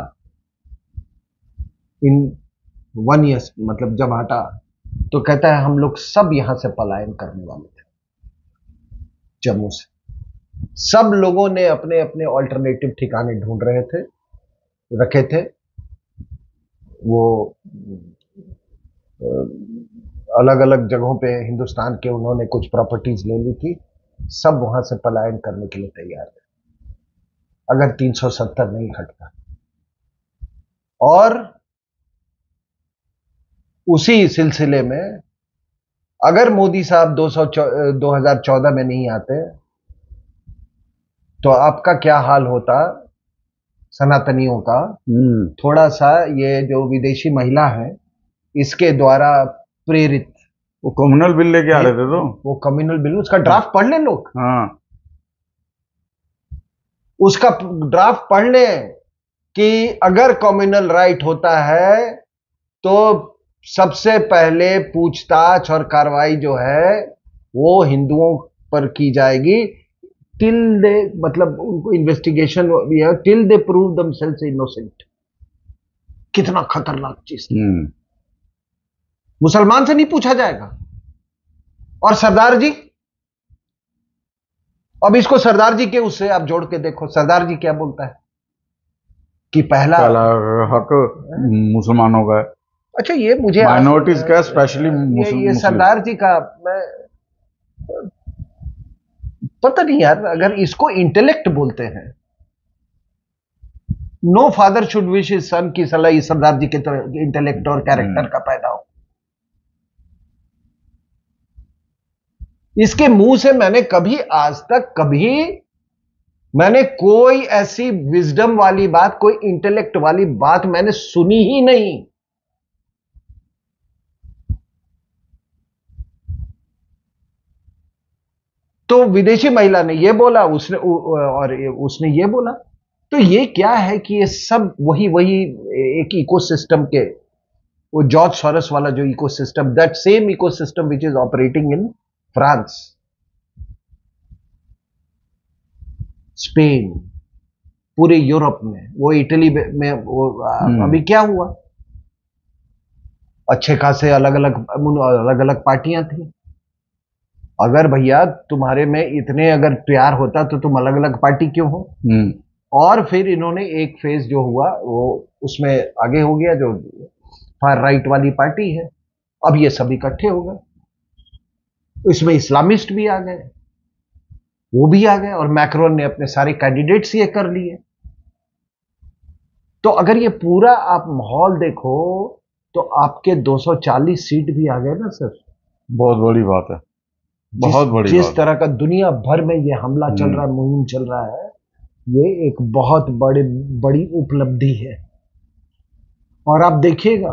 इन वन ईयर्स, मतलब जब हटा, तो कहता है हम लोग सब यहां से पलायन करने वाले थे जम्मू से। सब लोगों ने अपने अपने ऑल्टरनेटिव ठिकाने ढूंढ रहे थे, रखे थे। वो अलग अलग जगहों पे हिंदुस्तान के उन्होंने कुछ प्रॉपर्टीज ले ली थी, सब वहां से पलायन करने के लिए तैयार थे अगर तीन सौ सत्तर नहीं हटता। और उसी सिलसिले में अगर मोदी साहब दो हजार चौदह में नहीं आते तो आपका क्या हाल होता सनातनियों का। थोड़ा सा ये जो विदेशी महिला है इसके द्वारा प्रेरित, वो कम्युनल बिल लेके आ रहे थे, तो वो कम्युनल बिल, उसका ड्राफ्ट पढ़ ले लोग। हाँ, उसका ड्राफ्ट पढ़ ले कि अगर कम्युनल राइट होता है तो सबसे पहले पूछताछ और कार्रवाई जो है वो हिंदुओं पर की जाएगी, टिल दे, मतलब उनको investigation till they prove themselves innocent. कितना खतरनाक चीज। मुसलमान से नहीं पूछा जाएगा। और सरदार जी, अब इसको सरदार जी के उससे आप जोड़ के देखो, सरदार जी क्या बोलता है कि पहला, पहला हक मुसलमानों का। अच्छा, ये मुझे माइनॉरिटीज का, स्पेशली ये, ये सरदार जी का, मैं पता नहीं यार, अगर इसको इंटेलेक्ट बोलते हैं, no father should wish his son की सलाह इस सरदार जी के तरह इंटेलेक्ट और कैरेक्टर का पैदा हो। इसके मुंह से मैंने कभी आज तक कभी मैंने कोई ऐसी विजडम वाली बात, कोई इंटेलेक्ट वाली बात मैंने सुनी ही नहीं। तो विदेशी महिला ने यह बोला, उसने और उसने यह बोला, तो ये क्या है कि ये सब वही वही एक इकोसिस्टम के, वो जॉर्ज सॉरस वाला जो ecosystem, that same ecosystem which is operating in France, Spain, पूरे यूरोप में, वो इटली में, वो अभी क्या हुआ, अच्छे खासे अलग अलग अलग अलग पार्टियां थी। अगर भैया तुम्हारे में इतने अगर प्यार होता तो तुम अलग अलग पार्टी क्यों हो। और फिर इन्होंने एक फेज जो हुआ वो उसमें आगे हो गया, जो फार राइट वाली पार्टी है, अब ये सब इकट्ठे हो गए, इसमें इस्लामिस्ट भी आ गए, वो भी आ गए, और मैक्रोन ने अपने सारे कैंडिडेट्स ये कर लिए। तो अगर ये पूरा आप माहौल देखो तो आपके दो सौ चालीस सीट भी आ गए ना सर। बहुत बड़ी बात है, बहुत जिस, बड़ी जिस बात। तरह का दुनिया भर में ये हमला चल रहा है, मुहिम चल रहा है, ये एक बहुत बड़ी बड़ी उपलब्धि है। और आप देखिएगा,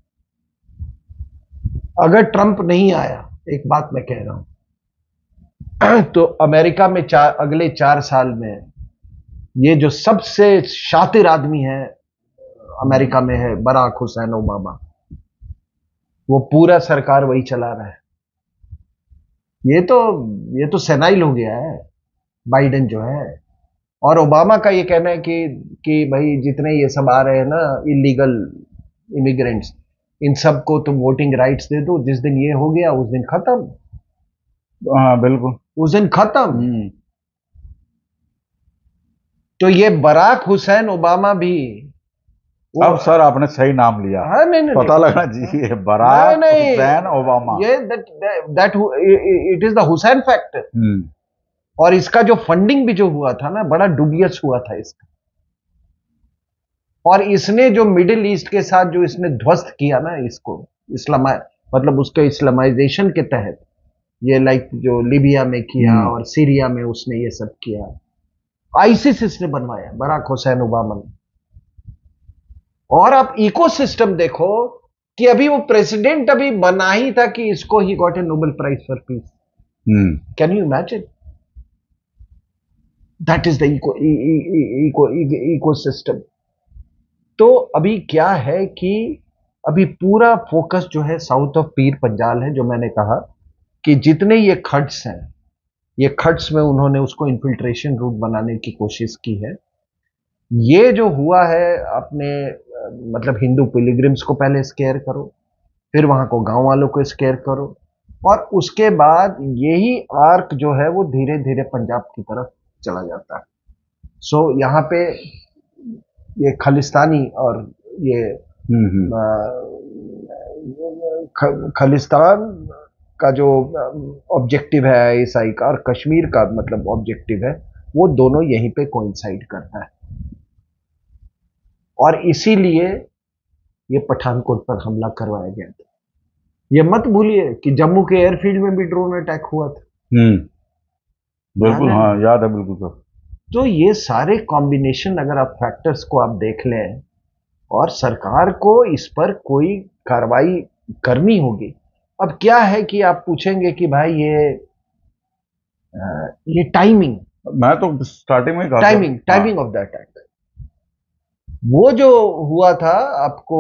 अगर ट्रंप नहीं आया, एक बात मैं कह रहा हूं, तो अमेरिका में चार अगले चार साल में ये जो सबसे शातिर आदमी है अमेरिका में है, बराक हुसैन ओबामा, वो पूरा सरकार वही चला रहा है। ये तो ये तो सेनाइल हो गया है बाइडेन जो है। और ओबामा का ये कहना है कि कि भाई जितने ये सब आ रहे हैं ना इलीगल इमिग्रेंट्स, इन सब को तुम वोटिंग राइट्स दे दो, जिस दिन ये हो गया उस दिन खत्म। हाँ बिल्कुल, उस दिन खत्म। तो ये बराक हुसैन ओबामा भी, अब सर आपने सही नाम लिया। हाँ, नहीं, नहीं, पता लगा जी, ये बराक हुसैन ओबामा, ये that that it is the Hussein factor. और इसका जो फंडिंग भी जो हुआ था ना, बड़ा डुबियस हुआ था इसका। और इसने जो मिडिल ईस्ट के साथ जो इसने ध्वस्त किया ना इसको, इस्लामा मतलब उसके इस्लामाइजेशन के तहत, ये लाइक जो लीबिया में किया और सीरिया में उसने ये सब किया, आईसिस इसने बनवाया बराक हुसैन ओबामा ने। और आप इकोसिस्टम देखो कि अभी वो प्रेसिडेंट अभी बना ही था कि इसको he got a Nobel prize for peace. Can you imagine? That is the eco eco ecosystem. तो अभी क्या है कि अभी पूरा फोकस जो है साउथ ऑफ पीर पंजाल है, जो मैंने कहा कि जितने ये खड्स हैं, ये खड्स में उन्होंने उसको इन्फिल्ट्रेशन रूट बनाने की कोशिश की है। ये जो हुआ है, अपने मतलब हिंदू पिलग्रिम्स को पहले स्केयर करो, फिर वहां को गांव वालों को स्केयर करो, और उसके बाद यही आर्क जो है वो धीरे धीरे पंजाब की तरफ चला जाता है। सो so, यहाँ पे ये खालिस्तानी और ये ख, खालिस्तान का जो ऑब्जेक्टिव है ईसाई का, और कश्मीर का मतलब ऑब्जेक्टिव है, वो दोनों यहीं पे कोइंसाइड करता है। और इसीलिए ये पठानकोट पर हमला करवाया गया था। ये मत भूलिए कि जम्मू के एयरफील्ड में भी ड्रोन अटैक हुआ था। हम्म, बिल्कुल, हाँ याद है बिल्कुल सर। तो ये सारे कॉम्बिनेशन अगर आप फैक्टर्स को आप देख लें, और सरकार को इस पर कोई कार्रवाई करनी होगी। अब क्या है कि आप पूछेंगे कि भाई ये ये टाइमिंग, मैं तो स्टार्टिंग में कहा timing timing of the attack, वो जो हुआ था आपको,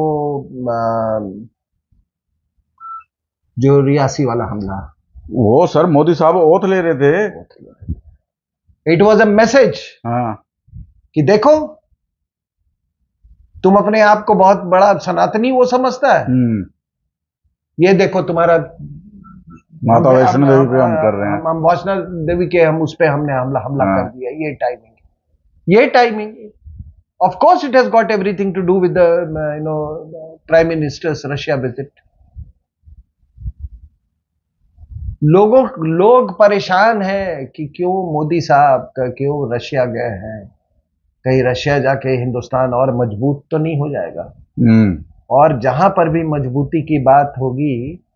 जो रियासी वाला हमला, वो सर मोदी साहब ओथ ले रहे थे। इट वॉज अ मैसेज हाँ, कि देखो तुम अपने आप को बहुत बड़ा सनातनी वो समझता है, ये देखो तुम्हारा माता वैष्णो देवी पे हम कर रहे हैं, हम वैष्णो देवी के हम उस पे हमने हमला हमला कर दिया। ये टाइमिंग ये timing of course it has got everything to do with the you know prime minister's Russia visit. लोगों लोग परेशान हैं कि क्यों मोदी साहब क्यों रशिया गए हैं, कहीं रशिया जाके हिंदुस्तान और मजबूत तो नहीं हो जाएगा। और जहां पर भी मजबूती की बात होगी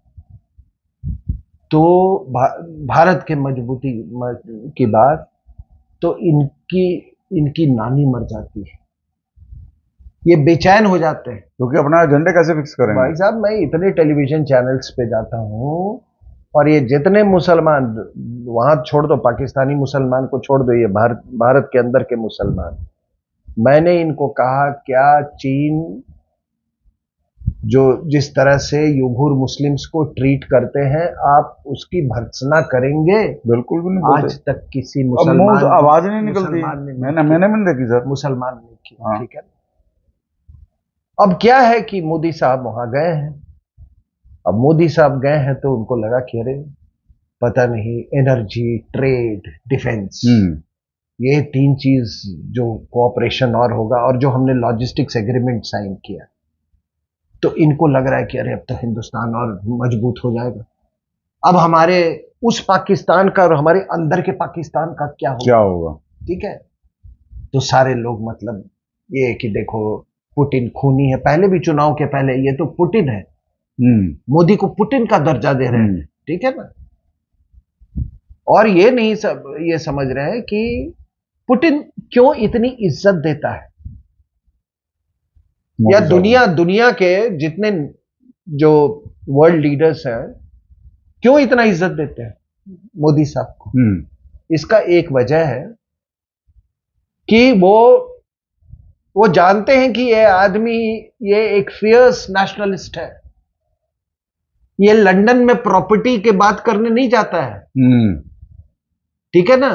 तो भा, भारत के मजबूती की बात, तो इनकी इनकी नानी मर जाती है, ये बेचैन हो जाते हैं। क्योंकि अपना एजेंडे कैसे फिक्स करेंगे? भाई साहब, मैं इतने टेलीविजन चैनल्स पे जाता हूँ, और ये जितने मुसलमान, वहां छोड़ दो पाकिस्तानी मुसलमान को, छोड़ दो ये भारत भारत के अंदर के मुसलमान, मैंने इनको कहा क्या चीन जो जिस तरह से यूघुर मुस्लिम्स को ट्रीट करते हैं, आप उसकी भर्त्सना करेंगे? बिल्कुल भी नहीं। आज तक किसी मुसलमान आवाज नहीं निकलती, मैंने मैंने मैंने देखी सर, मुसलमान ने की। ठीक है, अब क्या है कि मोदी साहब वहां गए हैं। अब मोदी साहब गए हैं तो उनको लगा कि अरे पता नहीं, एनर्जी, ट्रेड, डिफेंस, ये तीन चीज जो कोऑपरेशन और होगा, और जो हमने लॉजिस्टिक्स एग्रीमेंट साइन किया, तो इनको लग रहा है कि अरे अब तो हिंदुस्तान और मजबूत हो जाएगा। अब हमारे उस पाकिस्तान का और हमारे अंदर के पाकिस्तान का क्या होगा क्या होगा ठीक है, तो सारे लोग मतलब ये कि देखो पुतिन खूनी है, पहले भी चुनाव के पहले ये तो पुतिन है, मोदी को पुतिन का दर्जा दे रहे हैं। ठीक है ना, और ये नहीं सब ये समझ रहे हैं कि पुतिन क्यों इतनी इज्जत देता है, या दुनिया दुनिया के जितने जो वर्ल्ड लीडर्स हैं क्यों इतना इज्जत देते हैं मोदी साहब को। इसका एक वजह है कि वो वो जानते हैं कि ये आदमी, ये एक फियर्स नेशनलिस्ट है, ये लंदन में प्रॉपर्टी के बात करने नहीं जाता है। ठीक है ना,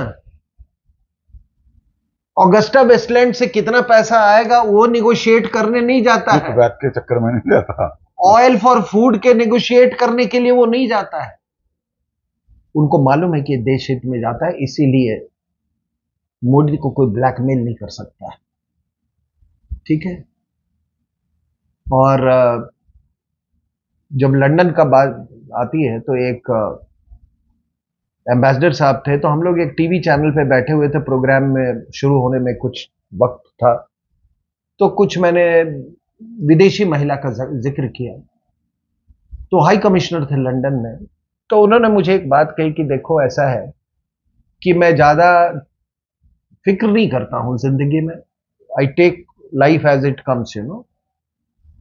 ऑगस्टा वेस्टलैंड से कितना पैसा आएगा वो निगोशिएट करने नहीं जाता है, बैग के चक्कर में नहीं जाता। ऑयल फॉर फूड के निगोशिएट करने के लिए वो नहीं जाता है। उनको मालूम है कि देश हित में जाता है, इसीलिए मोदी को कोई ब्लैकमेल नहीं कर सकता है। ठीक है, और जब लंदन का बात आती है तो एक एम्बेसडर साहब थे, तो हम लोग एक टीवी चैनल पे बैठे हुए थे, प्रोग्राम में शुरू होने में कुछ वक्त था, तो कुछ मैंने विदेशी महिला का जिक्र किया, तो हाई कमिश्नर थे लंदन में, तो उन्होंने मुझे एक बात कही कि देखो ऐसा है कि मैं ज्यादा फिक्र नहीं करता हूं जिंदगी में, I take life as it comes, you know,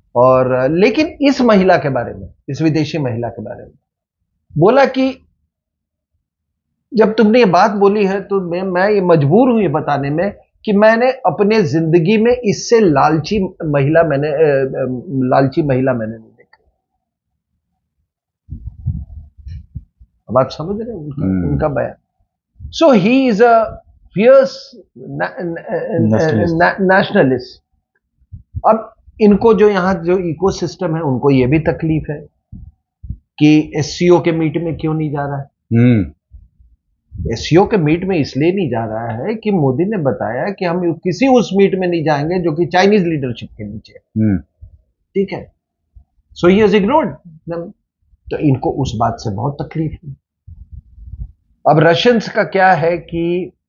और लेकिन इस महिला के बारे में, इस विदेशी महिला के बारे में बोला कि जब तुमने ये बात बोली है तो मैं मैं ये मजबूर हूं ये बताने में कि मैंने अपने जिंदगी में इससे लालची महिला मैंने लालची महिला मैंने नहीं देखी। अब आप समझ रहे हैं उनका, हम्म। उनका बयान। So he is a fierce nationalist. अब इनको जो यहां जो इकोसिस्टम है उनको ये भी तकलीफ है कि एससीओ के मीट में क्यों नहीं जा रहा है। हम्म। एससीओ के मीट में इसलिए नहीं जा रहा है कि मोदी ने बताया कि हम किसी उस मीट में नहीं जाएंगे जो कि चाइनीज लीडरशिप के नीचे है। हम्म। ठीक है, सो ही हैज इग्नोर्ड। तो इनको उस बात से बहुत तकलीफ है। अब रशियंस का क्या है कि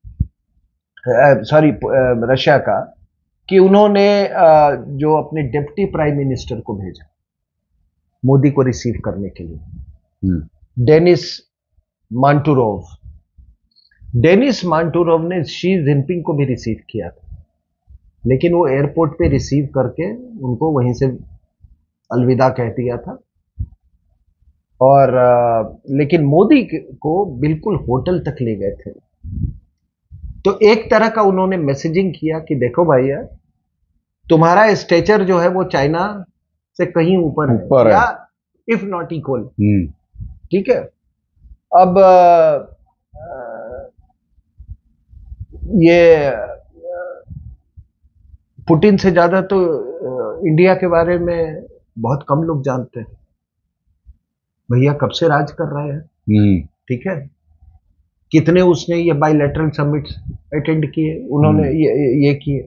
सॉरी रशिया का कि उन्होंने अ, जो अपने डिप्टी प्राइम मिनिस्टर को भेजा मोदी को रिसीव करने के लिए, हम्म। डेनिस मांटुरोव। डेनिस मांटुरोव ने शी जिनपिंग को भी रिसीव किया था, लेकिन वो एयरपोर्ट पे रिसीव करके उनको वहीं से अलविदा कह दिया था। और लेकिन मोदी को बिल्कुल होटल तक ले गए थे। तो एक तरह का उन्होंने मैसेजिंग किया कि देखो भैया, तुम्हारा स्टेचर जो है वो चाइना से कहीं ऊपर है, है, या इफ नॉट इक्वल। ठीक है। अब ये पुतिन से ज्यादा तो इंडिया के बारे में बहुत कम लोग जानते हैं। भैया कब से राज कर रहे हैं। ठीक है, कितने उसने ये बाइलेटरल समिट्स अटेंड किए उन्होंने, ये ये किए।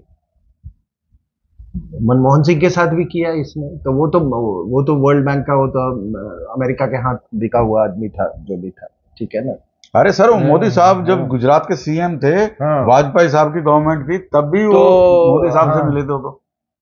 मनमोहन सिंह के साथ भी किया इसने, तो वो तो वो तो वर्ल्ड बैंक का, वो तो अमेरिका के हाथ बिका हुआ आदमी था जो भी था। ठीक है ना। अरे सर, मोदी साहब जब गुजरात के सीएम थे, हाँ, वाजपेयी साहब की गवर्नमेंट थी, तब भी तो वो मोदी साहब हाँ, से मिले थे। तो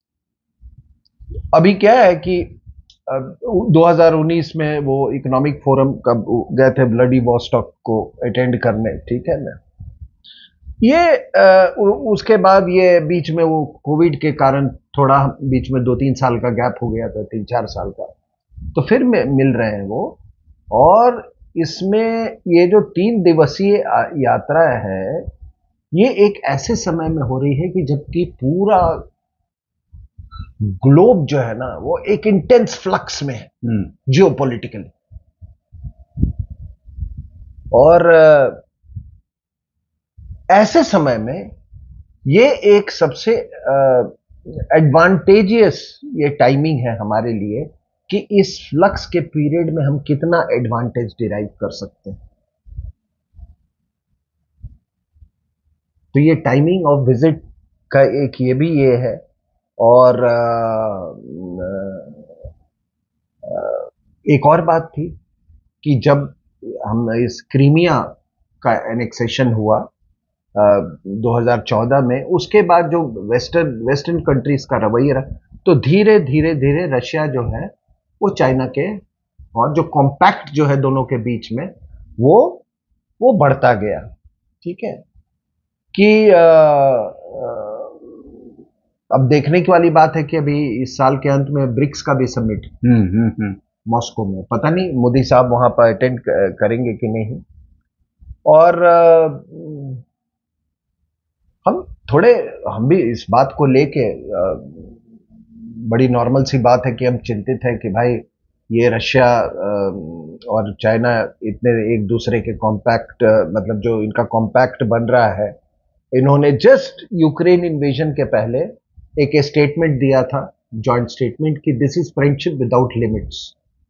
अभी क्या है कि दो हज़ार उन्नीस में वो इकोनॉमिक फोरम का गए थे व्लादिवोस्टॉक को अटेंड करने। ठीक है ना। ये आ, उसके बाद ये बीच में वो कोविड के कारण थोड़ा बीच में दो तीन साल का गैप हो गया था, तीन चार साल का। तो फिर मिल रहे हैं वो। और इसमें ये जो तीन दिवसीय यात्रा है, ये एक ऐसे समय में हो रही है कि जबकि पूरा ग्लोब जो है ना वो एक इंटेंस फ्लक्स में है जियोपॉलिटिकली। और ऐसे समय में ये एक सबसे एडवांटेजियस ये टाइमिंग है हमारे लिए कि इस फ्लक्स के पीरियड में हम कितना एडवांटेज डिराइव कर सकते हैं। तो ये टाइमिंग ऑफ विजिट का एक ये भी ये है। और आ, आ, एक और बात थी कि जब हम इस क्रीमिया का एनेक्सेशन हुआ दो हज़ार चौदह में, उसके बाद जो वेस्टर्न वेस्टर्न कंट्रीज का रवैया रहा, तो धीरे धीरे धीरे रशिया जो है वो चाइना के, और जो कॉम्पैक्ट जो है दोनों के बीच में, वो वो बढ़ता गया। ठीक है कि आ, आ, अब देखने की वाली बात है कि अभी इस साल के अंत में ब्रिक्स का भी समिट मॉस्को में, पता नहीं मोदी साहब वहां पर अटेंड करेंगे कि नहीं। और आ, हम थोड़े हम भी इस बात को लेके, बड़ी नॉर्मल सी बात है कि हम चिंतित हैं कि भाई ये रशिया और चाइना इतने एक दूसरे के कॉम्पैक्ट, मतलब जो इनका कॉम्पैक्ट बन रहा है, इन्होंने जस्ट यूक्रेन इन्वेजन के पहले एक स्टेटमेंट दिया था, जॉइंट स्टेटमेंट, कि this is friendship without limits,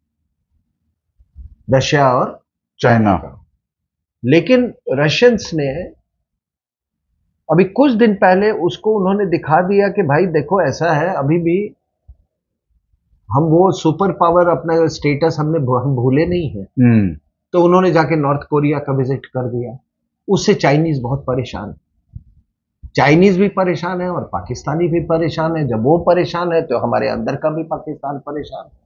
Russia और चाइना का। लेकिन रशियंस ने अभी कुछ दिन पहले उसको उन्होंने दिखा दिया कि भाई देखो ऐसा है, अभी भी हम वो सुपर पावर अपना स्टेटस हमने हम भूले नहीं है। तो उन्होंने जाके नॉर्थ कोरिया का विजिट कर दिया। उससे चाइनीज बहुत परेशान है, चाइनीज भी परेशान है और पाकिस्तानी भी परेशान है। जब वो परेशान है तो हमारे अंदर का भी पाकिस्तान परेशान है।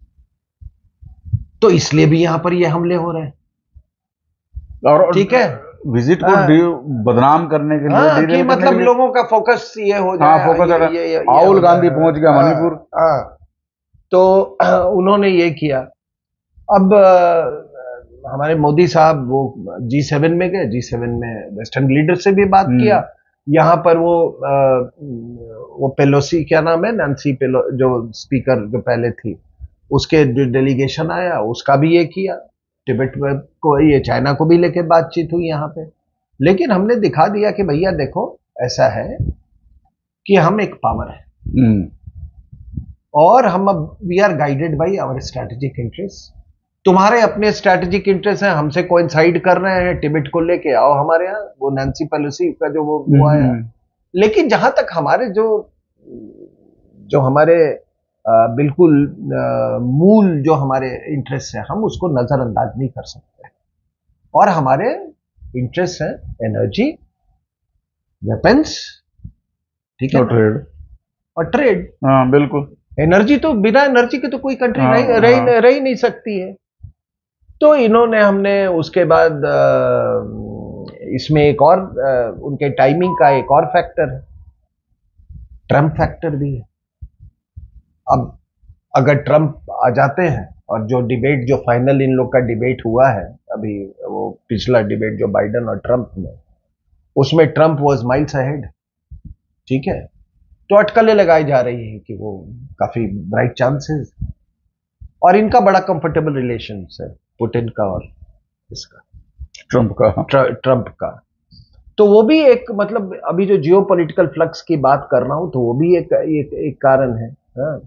तो इसलिए भी यहां पर ये हमले हो रहे हैं। और ठीक है, विजिट को हाँ। डी- बदनाम करने के लिए, हाँ, कि derail करने मतलब के लिए। लोगों का फोकस ये हो हाँ, जाए, फोकस ये- हटा। ये- ये- ये राहुल हो गांधी जाए। पहुंच गया हाँ, मणिपुर। हाँ। तो उन्होंने ये किया। अब अ, हमारे मोदी साहब वो जी सेवन में गए, जी सेवन में वेस्टर्न लीडर से भी बात हम्म। किया। यहाँ पर वो अ, वो पेलोसी, क्या नाम है, नैन्सी पेलो, जो स्पीकर जो पहले थी, उसके डेलीगेशन आया, उसका भी ये किया। तिब्बत में को, ये चाइना को भी लेके बातचीत हुई यहाँ पे। लेकिन हमने दिखा दिया कि भैया देखो, ऐसा है कि हम एक पावर है, हम्म। और हम अब we are guided by our strategic interest. तुम्हारे अपने स्ट्रैटेजिक इंटरेस्ट हैं, हमसे कोइंसाइड कर रहे हैं, टिबेट को लेके आओ हमारे यहाँ, वो नैन्सी पेलोसी का जो वो, वो आया। हम्म। लेकिन जहां तक हमारे जो जो हमारे अ, बिल्कुल अ, मूल जो हमारे इंटरेस्ट है, हम उसको नजरअंदाज नहीं कर सकते। और हमारे इंटरेस्ट है एनर्जी, वेपन्स, ठीक है और ना? ट्रेड। और ट्रेड। हाँ, बिल्कुल। एनर्जी तो, बिना एनर्जी के तो कोई कंट्री हाँ, रह रह हाँ। रह ही नहीं सकती है। तो इन्होंने, हमने उसके बाद अ, इसमें एक और अ, उनके टाइमिंग का एक और फैक्टर है, ट्रम्प फैक्टर भी है। अब अगर ट्रम्प आ जाते हैं, और जो डिबेट, जो फाइनल इन लोग का डिबेट हुआ है अभी, वो पिछला डिबेट जो बाइडन और ट्रम्प में, उसमें ट्रम्प वाज माइल्स अहेड, ठीक है? तो अटकलें लगाई जा रही है कि वो काफी ब्राइट चांसेस, और इनका बड़ा कंफर्टेबल रिलेशन है पुतिन का और इसका, ट्रम्प का। ट्र, ट्रम्प का। तो वो भी एक, मतलब अभी जो जियो पॉलिटिकल फ्लक्स की बात कर रहा हूं, तो वो भी एक एक, एक कारण है। हाँ।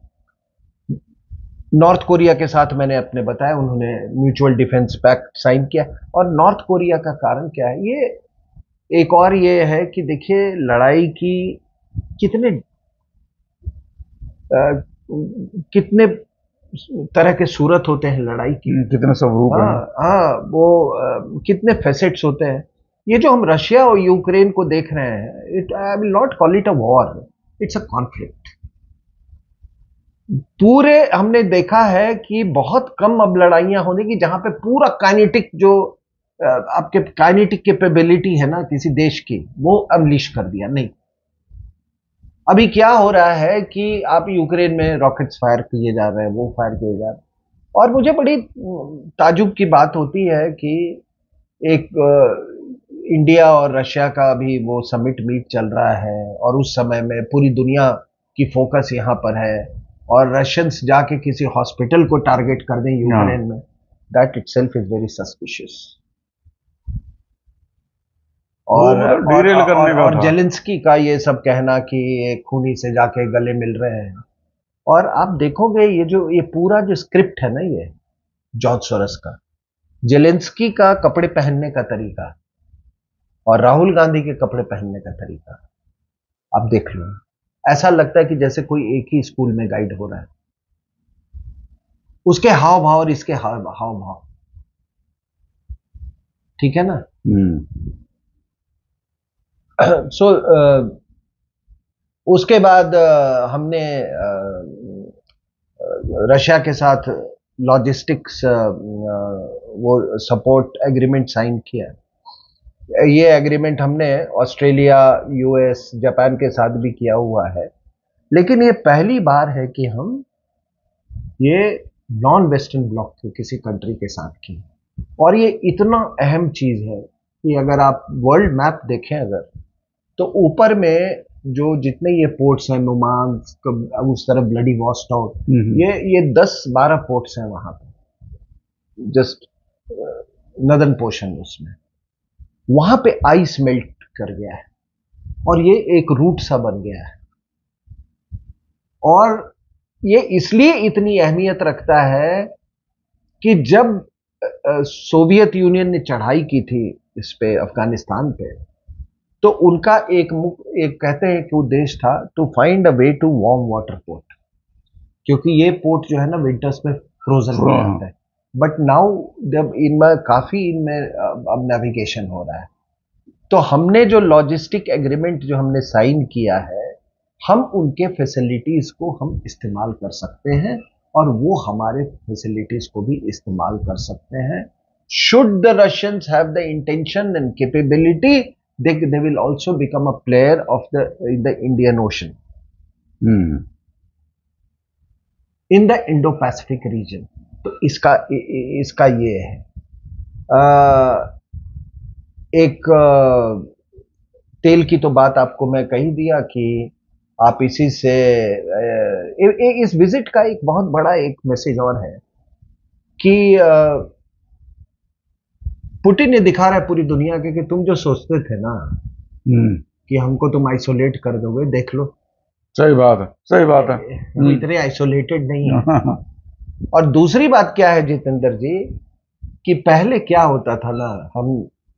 नॉर्थ कोरिया के साथ मैंने अपने बताया, उन्होंने म्यूचुअल डिफेंस पैक्ट साइन किया। और नॉर्थ कोरिया का कारण क्या है, ये एक और ये है कि देखिए, लड़ाई की कितने आ, कितने तरह के सूरत होते हैं लड़ाई की। हम्म, कितने स्वरूप हाँ, हैं। हाँ, वो आ, कितने फेसेट्स होते हैं। ये जो हम रशिया और यूक्रेन को देख रहे हैं, it, I will not call it a war, it's a conflict. पूरे हमने देखा है कि बहुत कम अब लड़ाइयां होने की जहां पे पूरा काइनेटिक जो अ, आपके काइनेटिक कैपेबिलिटी है ना किसी देश की, वो अनलीश कर दिया। नहीं, अभी क्या हो रहा है कि आप यूक्रेन में रॉकेट्स फायर किए जा रहे हैं, वो फायर किए जा रहे हैं। और मुझे बड़ी ताजुब की बात होती है कि एक अ, इंडिया और रशिया का अभी वो समिट मीट चल रहा है, और उस समय में पूरी दुनिया की फोकस यहाँ पर है, और रशियंस जाके किसी हॉस्पिटल को टारगेट कर दें यूक्रेन में, that itself is very suspicious. वो और मतलब और डीरेल और, करने का और था। जेलेंस्की का ये सब कहना कि ये खूनी से जाके गले मिल रहे हैं। और आप देखोगे, ये जो ये पूरा जो स्क्रिप्ट है ना, ये जॉर्ज सोरस का, जेलेंस्की का कपड़े पहनने का तरीका और राहुल गांधी के कपड़े पहनने का तरीका, आप देख लो, ऐसा लगता है कि जैसे कोई एक ही स्कूल में गाइड हो रहा है। उसके हाव भाव और इसके हाव हाव भाव, ठीक है ना? हम्म। सो so, उसके बाद uh, हमने uh, रशिया के साथ लॉजिस्टिक्स वो सपोर्ट एग्रीमेंट साइन किया। ये एग्रीमेंट हमने ऑस्ट्रेलिया, यूएस, जापान के साथ भी किया हुआ है। लेकिन ये पहली बार है कि हम ये नॉन वेस्टर्न ब्लॉक के किसी कंट्री के साथ किए। और ये इतना अहम चीज है कि अगर आप वर्ल्ड मैप देखें अगर, तो ऊपर में जो जितने ये पोर्ट्स हैं, नुमांस्क, उस तरफ ब्लडी वॉस्टॉक, ये ये दस बारह पोर्ट्स हैं वहां पे, जस्ट नदर्न पोर्शन उसमें। वहां पे आइस मेल्ट कर गया है, और ये एक रूट सा बन गया है। और ये इसलिए इतनी अहमियत रखता है कि जब सोवियत यूनियन ने चढ़ाई की थी इस पे, अफगानिस्तान पे, तो उनका एक एक कहते हैं कि उद्देश्य था to find a way to warm water port, क्योंकि ये पोर्ट जो है ना विंटर्स में फ्रोजन हो जाता है। बट नाउ जब इनमें काफी इनमें अब नेविगेशन हो रहा है, तो हमने जो लॉजिस्टिक एग्रीमेंट जो हमने साइन किया है, हम उनके फैसिलिटीज को हम इस्तेमाल कर सकते हैं, और वो हमारे फैसिलिटीज को भी इस्तेमाल कर सकते हैं। should the Russians have the intention and capability, they they will also become a player of the in the Indian Ocean, hmm in the Indo-Pacific region. तो इसका इ- इ- इसका ये है अ, एक अ, तेल की तो बात आपको मैं कही दिया कि आप इसी से अ, ए, ए, इस विजिट का एक बहुत बड़ा एक मैसेज और है कि अ, पुतिन ये दिखा रहा है पूरी दुनिया के कि तुम जो सोचते थे ना हम्म कि हमको तुम आइसोलेट कर दोगे, देख लो सही बात है, सही बात है। वो इतने आइसोलेटेड नहीं है। और दूसरी बात क्या है जितेंद्र जी, कि पहले क्या होता था ना, हम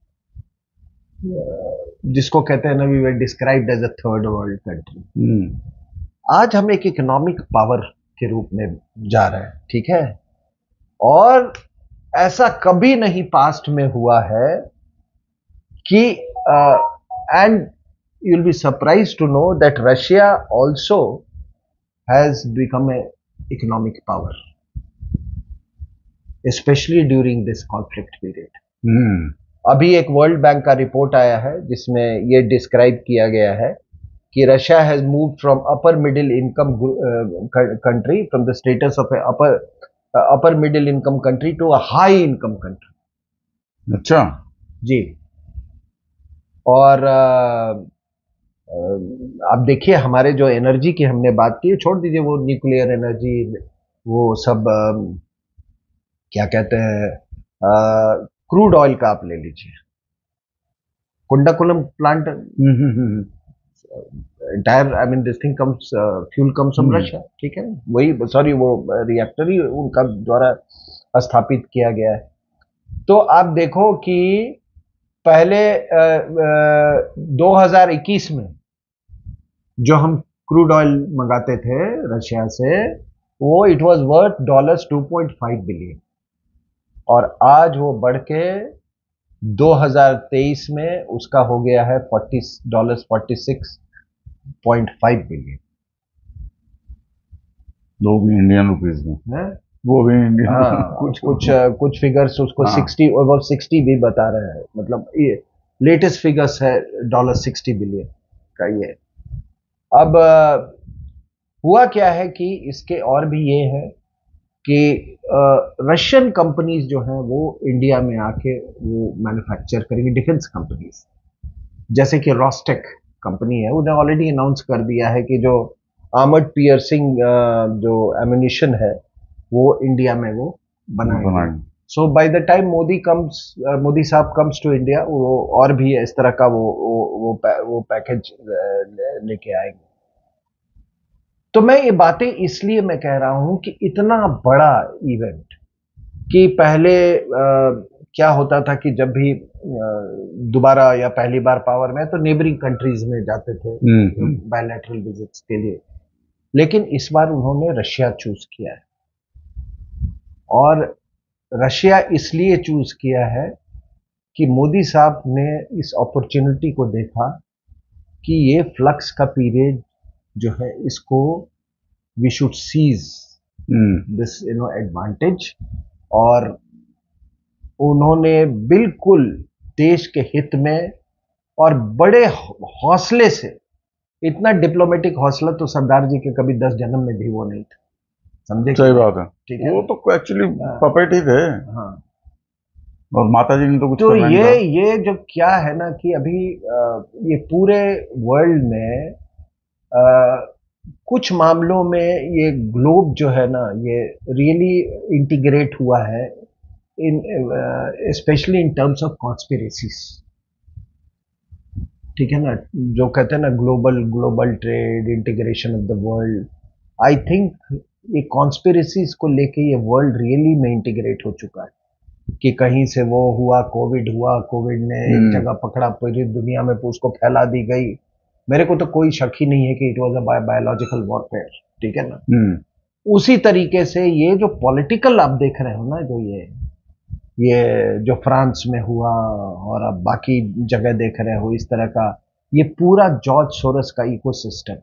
जिसको कहते हैं ना, we were described as a third world country, hmm आज हम एक इकोनॉमिक पावर के रूप में जा रहे हैं, ठीक है। और ऐसा कभी नहीं पास्ट में हुआ है कि and you will be surprise to know that Russia also has become a economic power, specially during this conflict period. Hmm अभी एक वर्ल्ड बैंक का रिपोर्ट आया है जिसमें ये डिस्क्राइब किया गया है कि Russia has move from upper middle income country, from the status of upper upper middle income country to a high income country. अच्छा। जी। और अ, अ, आप देखिए हमारे जो एनर्जी की हमने बात की, छोड़ दीजिए वो न्यूक्लियर एनर्जी, वो सब अ, क्या कहते हैं, क्रूड ऑयल का आप ले लीजिए, Kudankulam plant, hmm hmm hmm entire I mean this thing comes, fuel comes from hmm, Russia, ठीक है। वही, सॉरी, वो रिएक्टर ही उनका द्वारा स्थापित किया गया है। तो आप देखो कि पहले अ, अ, दो हज़ार इक्कीस में जो हम क्रूड ऑयल मंगाते थे रशिया से, वो it was worth dollars two point five billion, और आज वो बढ़ के दो हज़ार तेईस में उसका हो गया है forty dollars forty six point five billion वो भी इंडियन रुपीज में, है। वो भी इंडियन हाँ, कुछ कुछ अ, कुछ फिगर्स उसको हाँ। सिक्सटी और सिक्सटी भी बता रहे हैं, मतलब ये लेटेस्ट फिगर्स है, डॉलर सिक्सटी बिलियन का ये। अब अ, हुआ क्या है कि इसके और भी ये है कि रशियन कंपनीज जो हैं वो इंडिया में आके वो मैन्युफैक्चर करेंगी, डिफेंस कंपनीज, जैसे कि रॉस्टेक कंपनी है, उन्हें ऑलरेडी अनाउंस कर दिया है कि जो आर्मर्ड पियर्सिंग जो एम्यूनिशन है वो इंडिया में वो बनाएंगे। बनाएंगे। So by the time Modi comes Modi साहब कम्स टू इंडिया, वो और भी इस तरह का वो वो वो, पै, वो पैकेज लेके आएंगे। तो मैं ये बातें इसलिए मैं कह रहा हूं कि इतना बड़ा इवेंट, कि पहले अ, क्या होता था कि जब भी अ, दोबारा या पहली बार पावर में, तो नेबरिंग कंट्रीज में जाते थे हम्म बायलैटरल विजिट्स के लिए, लेकिन इस बार उन्होंने रशिया चूज किया है। और रशिया इसलिए चूज किया है कि मोदी साहब ने इस अपॉर्चुनिटी को देखा कि ये फ्लक्स का पीरियड जो है, इसको we should seize hmm this you know advantage, और उन्होंने बिल्कुल देश के हित में और बड़े हौसले से, इतना डिप्लोमेटिक हौसला तो सरदार जी के कभी दस जन्म में भी वो नहीं था, समझे? सही बात है। ठीक है, वो तो एक्चुअली हाँ। पपेट ही थे, हाँ। और माता जी ने तो कुछ तो करना नहीं ये था। ये जो क्या है ना कि अभी अ, ये पूरे वर्ल्ड में अ, कुछ मामलों में ये ग्लोब जो है ना, ये रियली इंटीग्रेट हुआ है in specially in terms of conspiracies, ठीक है ना, जो कहते हैं ना global global trade integration of the world. I think ये कॉन्स्पिरेसीज को लेके ये वर्ल्ड रियली में इंटीग्रेट हो चुका है कि कहीं से वो हुआ, कोविड हुआ, कोविड ने एक हम्म जगह पकड़ा, पूरी दुनिया में उसको फैला दी गई। मेरे को तो कोई शक ही नहीं है कि it was a biological warfare, ठीक है ना। हम्म उसी तरीके से ये जो पॉलिटिकल आप देख रहे हो ना, जो ये ये जो फ्रांस में हुआ और अब बाकी जगह देख रहे हो इस तरह का, ये पूरा जॉर्ज सोरस का इकोसिस्टम।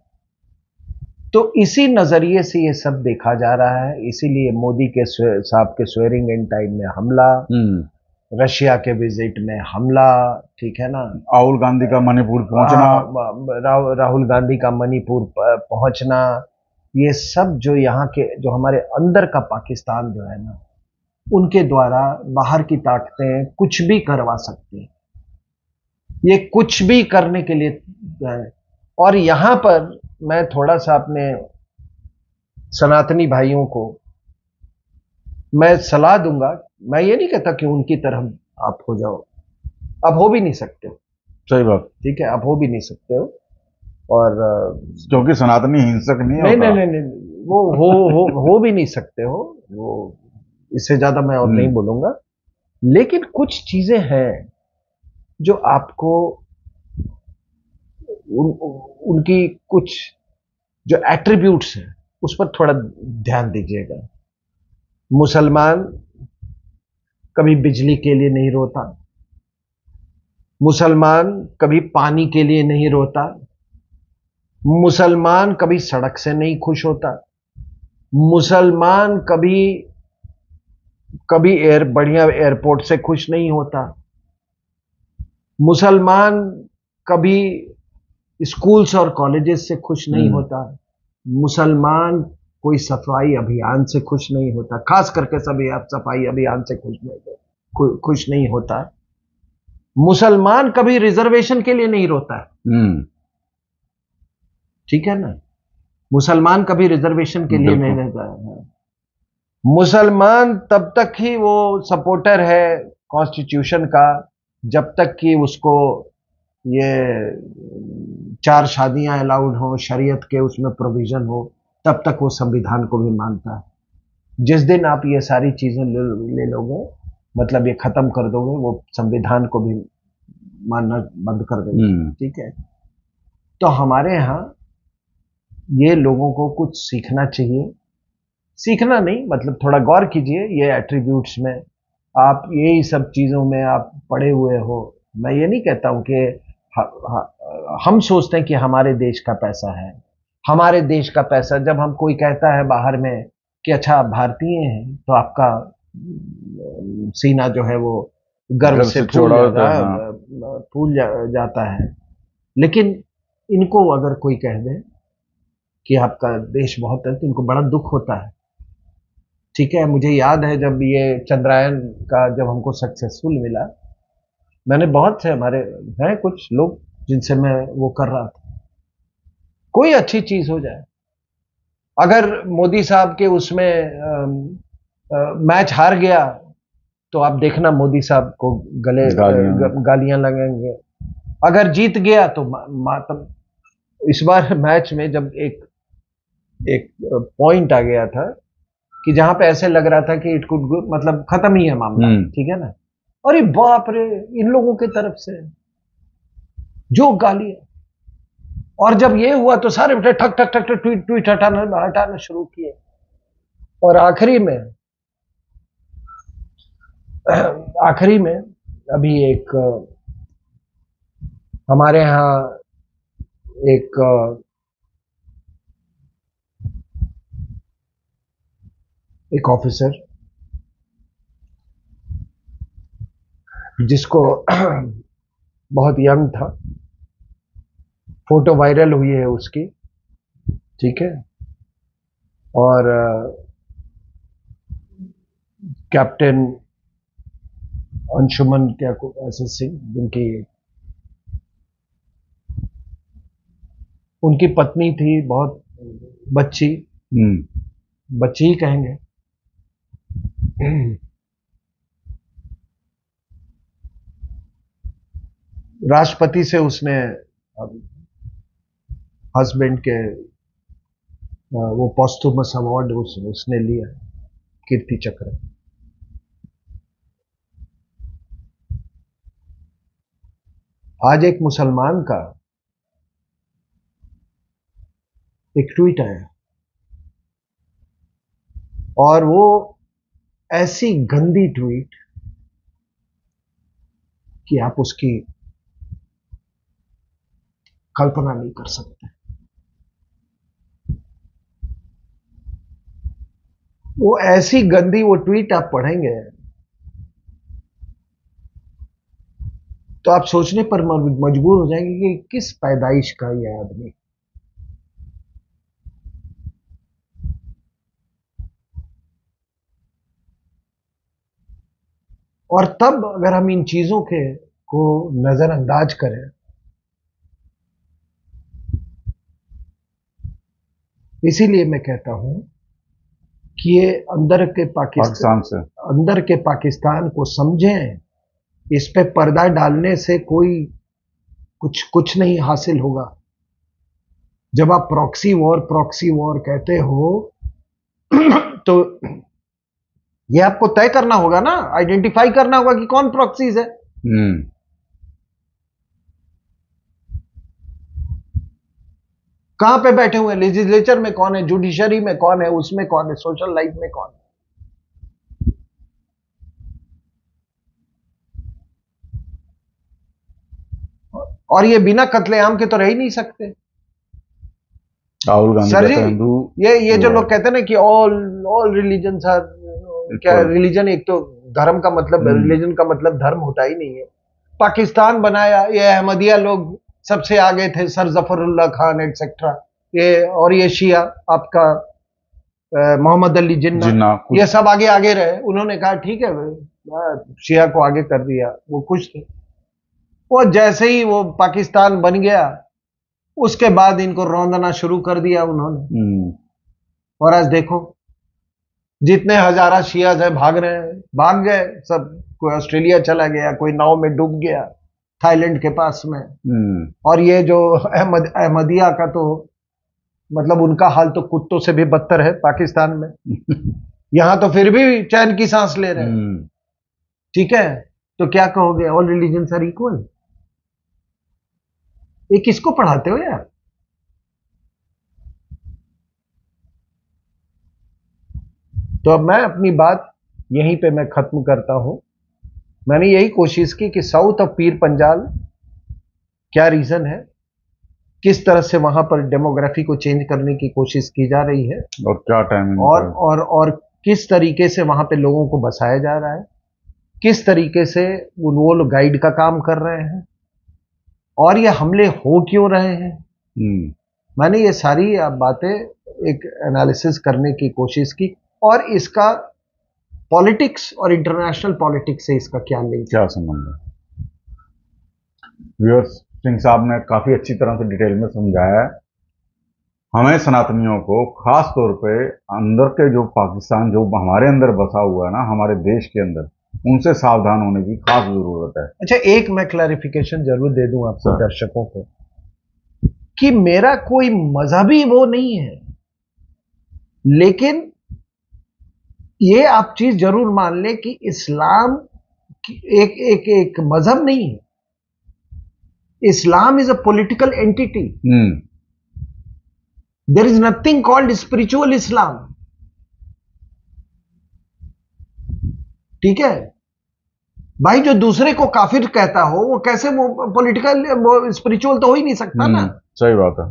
तो इसी नजरिए से ये सब देखा जा रहा है, इसीलिए मोदी के साहब के स्वेरिंग इन टाइम में हमला, हम्म रशिया के विजिट में हमला, ठीक है ना, राहुल गांधी का मणिपुर पहुंचना, हाँ, रा, राहुल गांधी का मणिपुर प- पहुंचना, ये सब जो यहाँ के, जो हमारे अंदर का पाकिस्तान जो है ना, उनके द्वारा बाहर की ताकतें कुछ भी करवा सकती हैं। ये कुछ भी करने के लिए है। और यहां पर मैं थोड़ा सा अपने सनातनी भाइयों को मैं सलाह दूंगा। मैं ये नहीं कहता कि उनकी तरह आप हो जाओ, आप हो भी नहीं सकते हो, सही बात, ठीक है, आप हो भी नहीं सकते हो। और अ, क्योंकि सनातनी हिंसक नहीं नहीं नहीं होता। नहीं नहीं, वो हो हो हो भी नहीं सकते हो वो। इससे ज्यादा मैं और नहीं हम्म, बोलूंगा। लेकिन कुछ चीजें हैं जो आपको उन, उनकी कुछ जो एट्रीब्यूट्स हैं उस पर थोड़ा ध्यान दीजिएगा। मुसलमान कभी बिजली के लिए नहीं रोता, मुसलमान कभी पानी के लिए नहीं रोता, मुसलमान कभी सड़क से नहीं खुश होता, मुसलमान कभी कभी एयर बढ़िया एयरपोर्ट से खुश नहीं होता, मुसलमान कभी स्कूल्स और कॉलेजेस से खुश नहीं हम्म, होता, मुसलमान कोई सफाई अभियान से खुश नहीं होता, खास करके सभी आप सफाई अभियान से खुश नहीं खु- खुश नहीं होता। मुसलमान कभी रिजर्वेशन के लिए नहीं रोता है, हम्म, ठीक है ना, मुसलमान कभी रिजर्वेशन के लिए नहीं बिल्कुल। रहता है। मुसलमान तब तक ही वो सपोर्टर है कॉन्स्टिट्यूशन का जब तक कि उसको ये चार शादियां अलाउड हो, शरीयत के उसमें प्रोविजन हो, तब तक वो संविधान को भी मानता है। जिस दिन आप ये सारी चीजें ले, ले लोगे, मतलब ये खत्म कर दोगे, वो संविधान को भी मानना बंद कर देंगे, हम्म, ठीक है। तो हमारे यहाँ ये लोगों को कुछ सीखना चाहिए। सीखना नहीं, मतलब थोड़ा गौर कीजिए ये एट्रीब्यूट्स में। आप यही सब चीजों में आप पड़े हुए हो। मैं ये नहीं कहता हूं कि ह- ह- हम सोचते हैं कि हमारे देश का पैसा है, हमारे देश का पैसा। जब हम कोई कहता है बाहर में कि अच्छा आप भारतीय हैं, तो आपका अम, सीना जो है वो गर्व गर्व से से फूल चौड़ा जाता होता है, है, हाँ। अ, फूल जा, जाता है। लेकिन इनको अगर कोई कह दे कि आपका देश बहुत है, तो इनको बड़ा दुख होता है, ठीक है। मुझे याद है जब ये चंद्रयान का जब हमको सक्सेसफुल मिला, मैंने बहुत से हमारे हैं कुछ लोग जिनसे मैं वो कर रहा था, कोई अच्छी चीज हो जाए, अगर मोदी साहब के उसमें अम, अ, मैच हार गया, तो आप देखना मोदी साहब को गले अ, गालियां। ग- गालियां लगेंगे। अगर जीत गया तो मा- मातम। इस बार मैच में जब एक एक पॉइंट आ गया था कि जहां पे ऐसे लग रहा था कि इट कुड, मतलब खत्म ही है मामला, हम्म, ठीक है ना, अरे बाप रे, इन लोगों की तरफ से जो गाली। और जब ये हुआ तो सारे बेटे ठक ठक ठक ठक ट्वीट ट्वीट हटाना हटाना शुरू किए। और आखिरी में आखिरी में अभी एक अ, हमारे यहाँ एक अ, एक ऑफिसर जिसको बहुत यंग था, फोटो वायरल हुई है उसकी, ठीक है। और अ, कैप्टन अंशुमन क्या को ऐसे सिंह, जिनकी उनकी पत्नी थी, बहुत बच्ची, हम्म, बच्ची ही कहेंगे। राष्ट्रपति से उसने हस्बैंड के अ, वो पॉस्थुमस अवार्ड उस, उसने लिया, कीर्ति चक्र। आज एक मुसलमान का एक ट्वीट आया, और वो ऐसी गंदी ट्वीट कि आप उसकी कल्पना नहीं कर सकते। वो ऐसी गंदी वो ट्वीट आप पढ़ेंगे, तो आप सोचने पर मजबूर हो जाएंगे कि किस पैदाइश का यह आदमी। और तब अगर हम इन चीजों के को नजरअंदाज करें, इसीलिए मैं कहता हूं कि ये अंदर के पाकिस्तान पाकिस्तान से अंदर के पाकिस्तान को समझें। इस पे पर्दा डालने से कोई कुछ कुछ नहीं हासिल होगा। जब आप प्रॉक्सी वॉर प्रॉक्सी वॉर कहते हो तो ये आपको तय करना होगा ना, आइडेंटिफाई करना होगा कि कौन प्रॉक्सीज है। हम्म कहां पे बैठे हुए हैं, लेजिस्लेचर में कौन है, जुडिशरी में कौन है, उसमें कौन है, सोशल लाइफ में कौन है। और ये बिना कत्लेआम के तो रह ही नहीं सकते। राहुल गांधी सर जी, कहते हैं हिंदू, ये ये जो लोग कहते हैं ना कि ऑल ऑल रिलीजन आर, क्या रिलीजन, एक तो धर्म का मतलब, रिलीजन का मतलब धर्म होता ही नहीं है। पाकिस्तान बनाया, ये अहमदिया लोग सबसे आगे थे, सर जफरुल्लाह खान एटसेट्रा, ये और ये शिया आपका मोहम्मद अली जिन्ना, जिन्ना ये सब आगे आगे रहे। उन्होंने कहा ठीक है, शिया को आगे कर दिया, वो खुश थे। वो जैसे ही वो पाकिस्तान बन गया, उसके बाद इनको रौंदना शुरू कर दिया उन्होंने। और आज देखो, जितने हजारा शियाज है भाग रहे हैं, भाग गए सब। कोई ऑस्ट्रेलिया चला गया, कोई नाव में डूब गया थाईलैंड के पास में। और ये जो अहमद अहमदिया का तो मतलब उनका हाल तो कुत्तों से भी बदतर है पाकिस्तान में। यहां तो फिर भी चैन की सांस ले रहे हैं। ठीक है, तो क्या कहोगे, ऑल रिलीजन्स आर इक्वल? ये किसको पढ़ाते हो यार? तो अब मैं अपनी बात यहीं पे मैं खत्म करता हूं। मैंने यही कोशिश की कि साउथ ऑफ पीर पंजाल क्या रीजन है, किस तरह से वहां पर डेमोग्राफी को चेंज करने की कोशिश की जा रही है, और क्या टाइमिंग, और और और किस तरीके से वहां पे लोगों को बसाया जा रहा है, किस तरीके से वो लोग गाइड का काम कर रहे हैं, और ये हमले हो क्यों रहे हैं। मैंने ये सारी बातें एक एनालिसिस करने की कोशिश की, और इसका पॉलिटिक्स और इंटरनेशनल पॉलिटिक्स से इसका क्या लिंक, क्या संबंध है। व्यूअर्स, सिंह साहब ने काफी अच्छी तरह से डिटेल में समझाया है। हमें सनातनियों को खास तौर पे अंदर के जो पाकिस्तान जो हमारे अंदर बसा हुआ है ना, हमारे देश के अंदर, उनसे सावधान होने की खास जरूरत है। अच्छा, एक मैं क्लैरिफिकेशन जरूर दे दूं आपको दर्शकों को, कि मेरा कोई मजहबी वो नहीं है, लेकिन ये आप चीज जरूर मान लें कि इस्लाम एक एक एक मजहब नहीं है। Islam is a political entity. There is nothing called spiritual Islam. ठीक है भाई, जो दूसरे को काफिर कहता हो वो कैसे वो पॉलिटिकल वो स्पिरिचुअल तो हो ही नहीं सकता ना। सही बात है।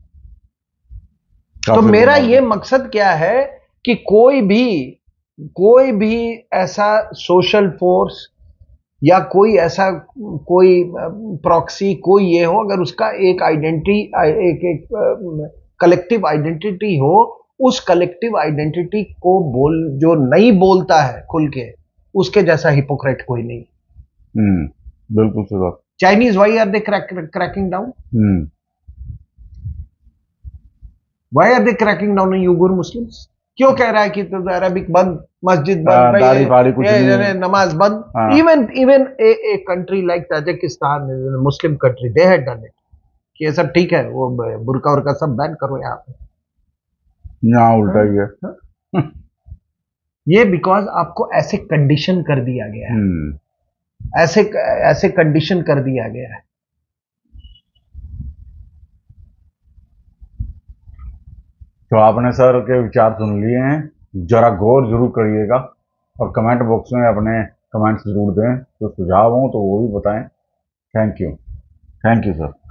तो मेरा ये मकसद क्या है कि कोई भी कोई भी ऐसा सोशल फोर्स या कोई ऐसा कोई प्रॉक्सी कोई ये हो, अगर उसका एक आइडेंटिटी एक एक कलेक्टिव आइडेंटिटी हो, उस कलेक्टिव आइडेंटिटी को बोल जो नहीं बोलता है खुल के, उसके जैसा हिपोक्रेट कोई नहीं। हम्म बिल्कुल सही बात। Chinese why are they cracking down? Why are they cracking down on Uyghur Muslims? क्यों कह रहा है कि तो अरबिक बंद, मस्जिद बंद, दाढ़ी फाड़ी कुछ नहीं, नमाज बंद। Even even a country like Tajikistan, Muslim country, they had done it कि ये सब ठीक है, वो बुर्का उर्का सब बैन करो यहाँ पे। यहाँ उल्टा ही है। ये बिकॉज आपको ऐसे कंडीशन कर दिया गया है, ऐसे ऐसे कंडीशन कर दिया गया है। तो आपने सर के विचार सुन लिए हैं, जरा गौर जरूर करिएगा, और कमेंट बॉक्स में अपने कमेंट्स जरूर दें। तो सुझाव हो तो वो भी बताएं। Thank you, thank you sir.